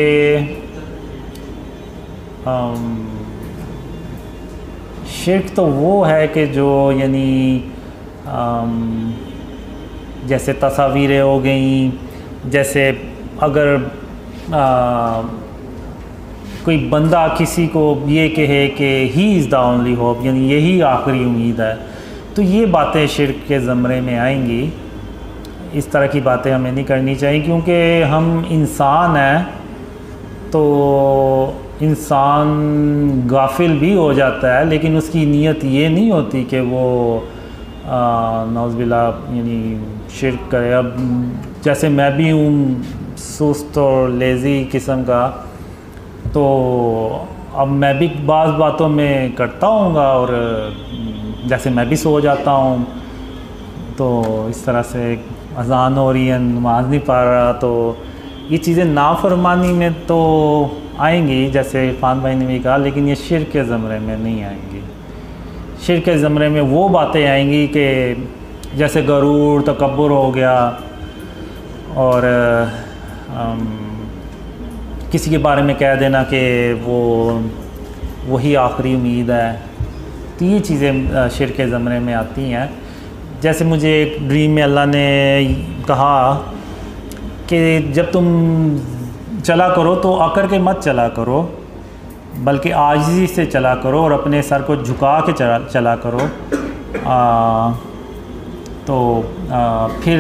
[SPEAKER 1] शिर्क तो वो है कि जो यानी जैसे तस्वीरें हो गई, जैसे अगर आ, कोई बंदा किसी को ये कहे कि he is the only hope, यानी यही आखिरी उम्मीद है, तो ये बातें शिर्क के ज़मरे में आएंगी। इस तरह की बातें हमें नहीं करनी चाहिए, क्योंकि हम इंसान हैं, तो इंसान गाफिल भी हो जाता है, लेकिन उसकी नीयत ये नहीं होती कि वो नौज़बिल्ला यानी शिर्क करे। अब जैसे मैं भी हूँ सुस्त और लेज़ी किस्म का, तो अब मैं भी बाज़ बातों में करता हूँगा, और जैसे मैं भी सो जाता हूँ, तो इस तरह से अज़ान हो रही है, नमाज नहीं पढ़ रहा, तो ये चीज़ें नाफरमानी में तो आएंगी, जैसे इरफान भाई ने भी कहा, लेकिन ये शिर्क के ज़मरे में नहीं आएंगी। शिर्क के ज़मरे में वो बातें आएंगी कि जैसे गरूर, तकब्बुर हो गया, और आम, किसी के बारे में कह देना कि वो वही आखिरी उम्मीद है, तो ये चीज़ें शिर्क के ज़मरे में आती हैं। जैसे मुझे एक ड्रीम में अल्लाह ने कहा कि जब तुम चला करो तो आकर के मत चला करो, बल्कि आजिज़ी से चला करो और अपने सर को झुका के चला चला करो। आ, तो आ, फिर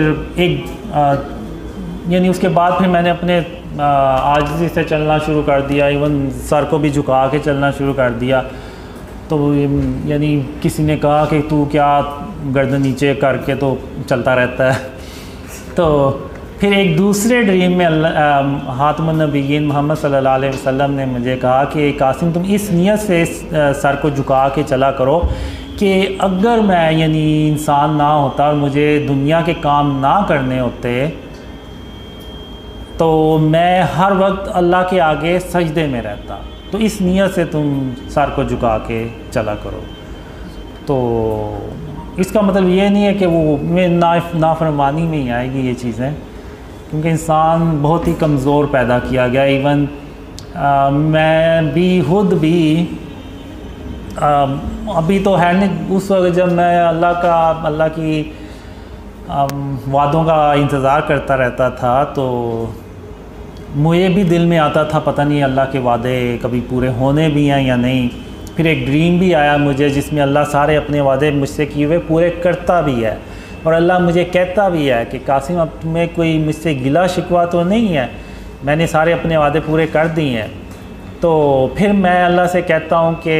[SPEAKER 1] एक यानी उसके बाद फिर मैंने अपने आजिज़ी से चलना शुरू कर दिया, इवन सर को भी झुका के चलना शुरू कर दिया। तो यानी किसी ने कहा कि तू क्या गर्दन नीचे करके तो चलता रहता है। तो फिर एक दूसरे ड्रीम में अल्लाह हातिमुन नबिय्यीन मोहम्मद सल्लल्लाहु अलैहि वसल्लम ने मुझे कहा कि कासिम तुम इस नियत से सर को झुका के चला करो कि अगर मैं यानी इंसान ना होता और मुझे दुनिया के काम ना करने होते, तो मैं हर वक्त अल्लाह के आगे सजदे में रहता। तो इस नियत से तुम सर को झुका के चला करो। तो इसका मतलब ये नहीं है कि वो में ना नाफरमानी में ही आएगी ये चीज़ें, क्योंकि इंसान बहुत ही कमज़ोर पैदा किया गया। इवन आ, मैं भी खुद भी अभी तो है नहीं, उस वक्त जब मैं अल्लाह का अल्लाह की वादों का इंतज़ार करता रहता था तो मुझे भी दिल में आता था पता नहीं अल्लाह के वादे कभी पूरे होने भी हैं या नहीं। फिर एक ड्रीम भी आया मुझे जिसमें अल्लाह सारे अपने वादे मुझसे किए हुए पूरे करता भी है और अल्लाह मुझे कहता भी है कि कासिम अब तुम्हें कोई मुझसे गिला शिकवा तो नहीं है, मैंने सारे अपने वादे पूरे कर दिए हैं। तो फिर मैं अल्लाह से कहता हूँ कि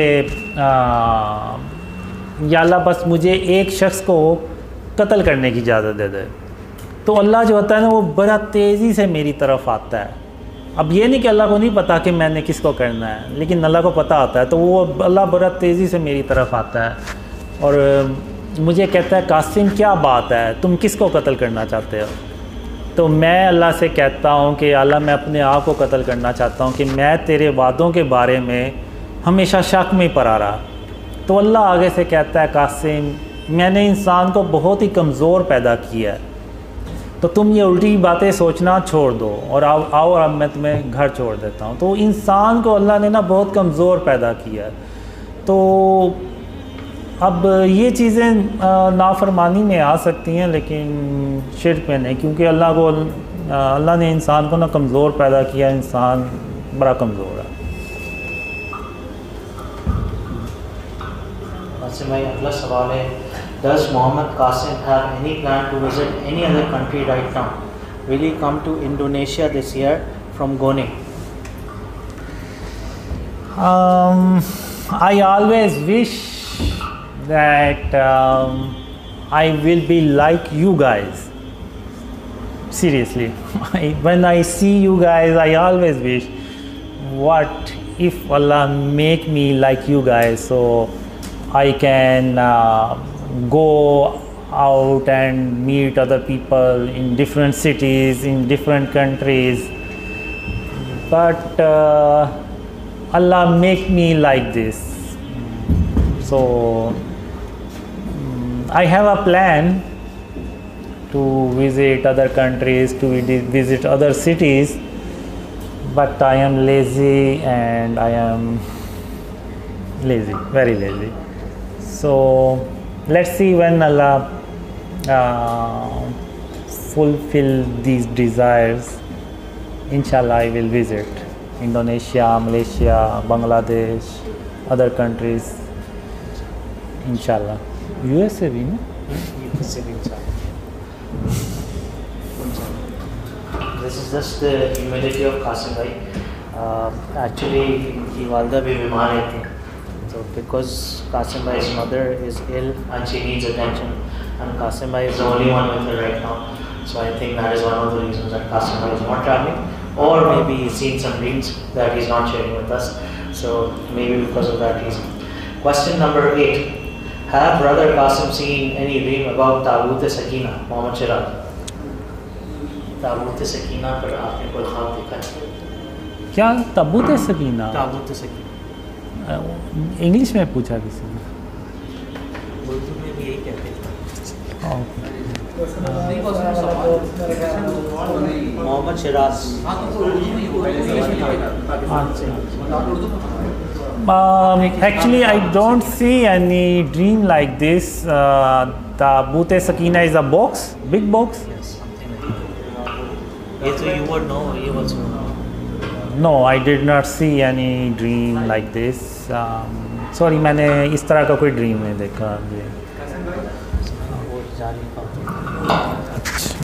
[SPEAKER 1] या अल्लाह बस मुझे एक शख्स को कत्ल करने की इजाज़त दे दे। तो अल्लाह जो होता है ना वो बड़ा तेज़ी से मेरी तरफ आता है। अब ये नहीं कि अल्लाह को नहीं पता कि मैंने किसको करना है, लेकिन अल्लाह को पता होता है, तो वो अल्लाह बड़ा तेज़ी से मेरी तरफ आता है और मुझे कहता है कासिम क्या बात है, तुम किसको कत्ल करना चाहते हो? तो मैं अल्लाह से कहता हूँ कि अल्लाह मैं अपने आप को कत्ल करना चाहता हूँ कि मैं तेरे वादों के बारे में हमेशा शक में पड़ा रहा। तो अल्लाह आगे से कहता है कासिम मैंने इंसान को बहुत ही कमज़ोर पैदा किया है, तो तुम ये उल्टी बातें सोचना छोड़ दो और आओ आओ अब मैं तुम्हें घर छोड़ देता हूँ। तो इंसान को अल्लाह ने ना बहुत कमज़ोर पैदा किया है। तो अब ये चीज़ें नाफरमानी में आ सकती हैं लेकिन शिर्क में नहीं, क्योंकि अल्लाह को अल्लाह ने इंसान को ना कमज़ोर पैदा किया, इंसान बड़ा कमज़ोर है।
[SPEAKER 2] अच्छा भाई अगला सवाल है, Does Mohammed Qasim have any plan to visit any other country right now? Will he come to Indonesia this year from Goni?
[SPEAKER 1] Um, I always wish that um, I will be like you guys. Seriously, I, when I see you guys, I always wish, what if Allah make me like you guys, so I can uh, go out and meet other people in different cities, in different countries. But uh, Allah make me like this. So um, I have a plan to visit other countries, to visit other cities, but I am lazy and I am lazy, very lazy. So let's see when Allah uh, fulfill these desires. Inshallah, I will visit Indonesia, Malaysia, Bangladesh, other countries. Inshallah. U S A भी ना?
[SPEAKER 2] U S A भी inshallah. This is just the humility of Qasim bhai. Uh, actually, इनकी वालदा भी बीमार रहती हैं. So because Qasim bhai's mother is ill and she needs attention, and Qasim bhai is the only one with her right now. So I think that is one of the reasons that Qasim bhai is not traveling, or maybe he's seen some dreams that he's not sharing with us. So maybe because of that reason. Question number eight. Have brother Qasim seen any dream about Tabut Sakina, Mohammed Shiraz? Tabut Sakina पर आपने कोई ख्वाब देखा है?
[SPEAKER 1] क्या ताबूत सकीना?
[SPEAKER 2] ताबूत Sakina
[SPEAKER 1] English में पूछा किसी ने?
[SPEAKER 2] उर्दू में भी यही कहते हैं। Mohammad Siraj.
[SPEAKER 1] Um, actually, I don't see any dream like this. Uh, Tabut Sakina is a box, big box.
[SPEAKER 2] Yes, something like that. ये तो you would know, you also know.
[SPEAKER 1] No, I did not see any dream like this. Um, sorry, मैंने इस तरह का कोई dream नहीं देखा अभी।
[SPEAKER 2] वो जाने का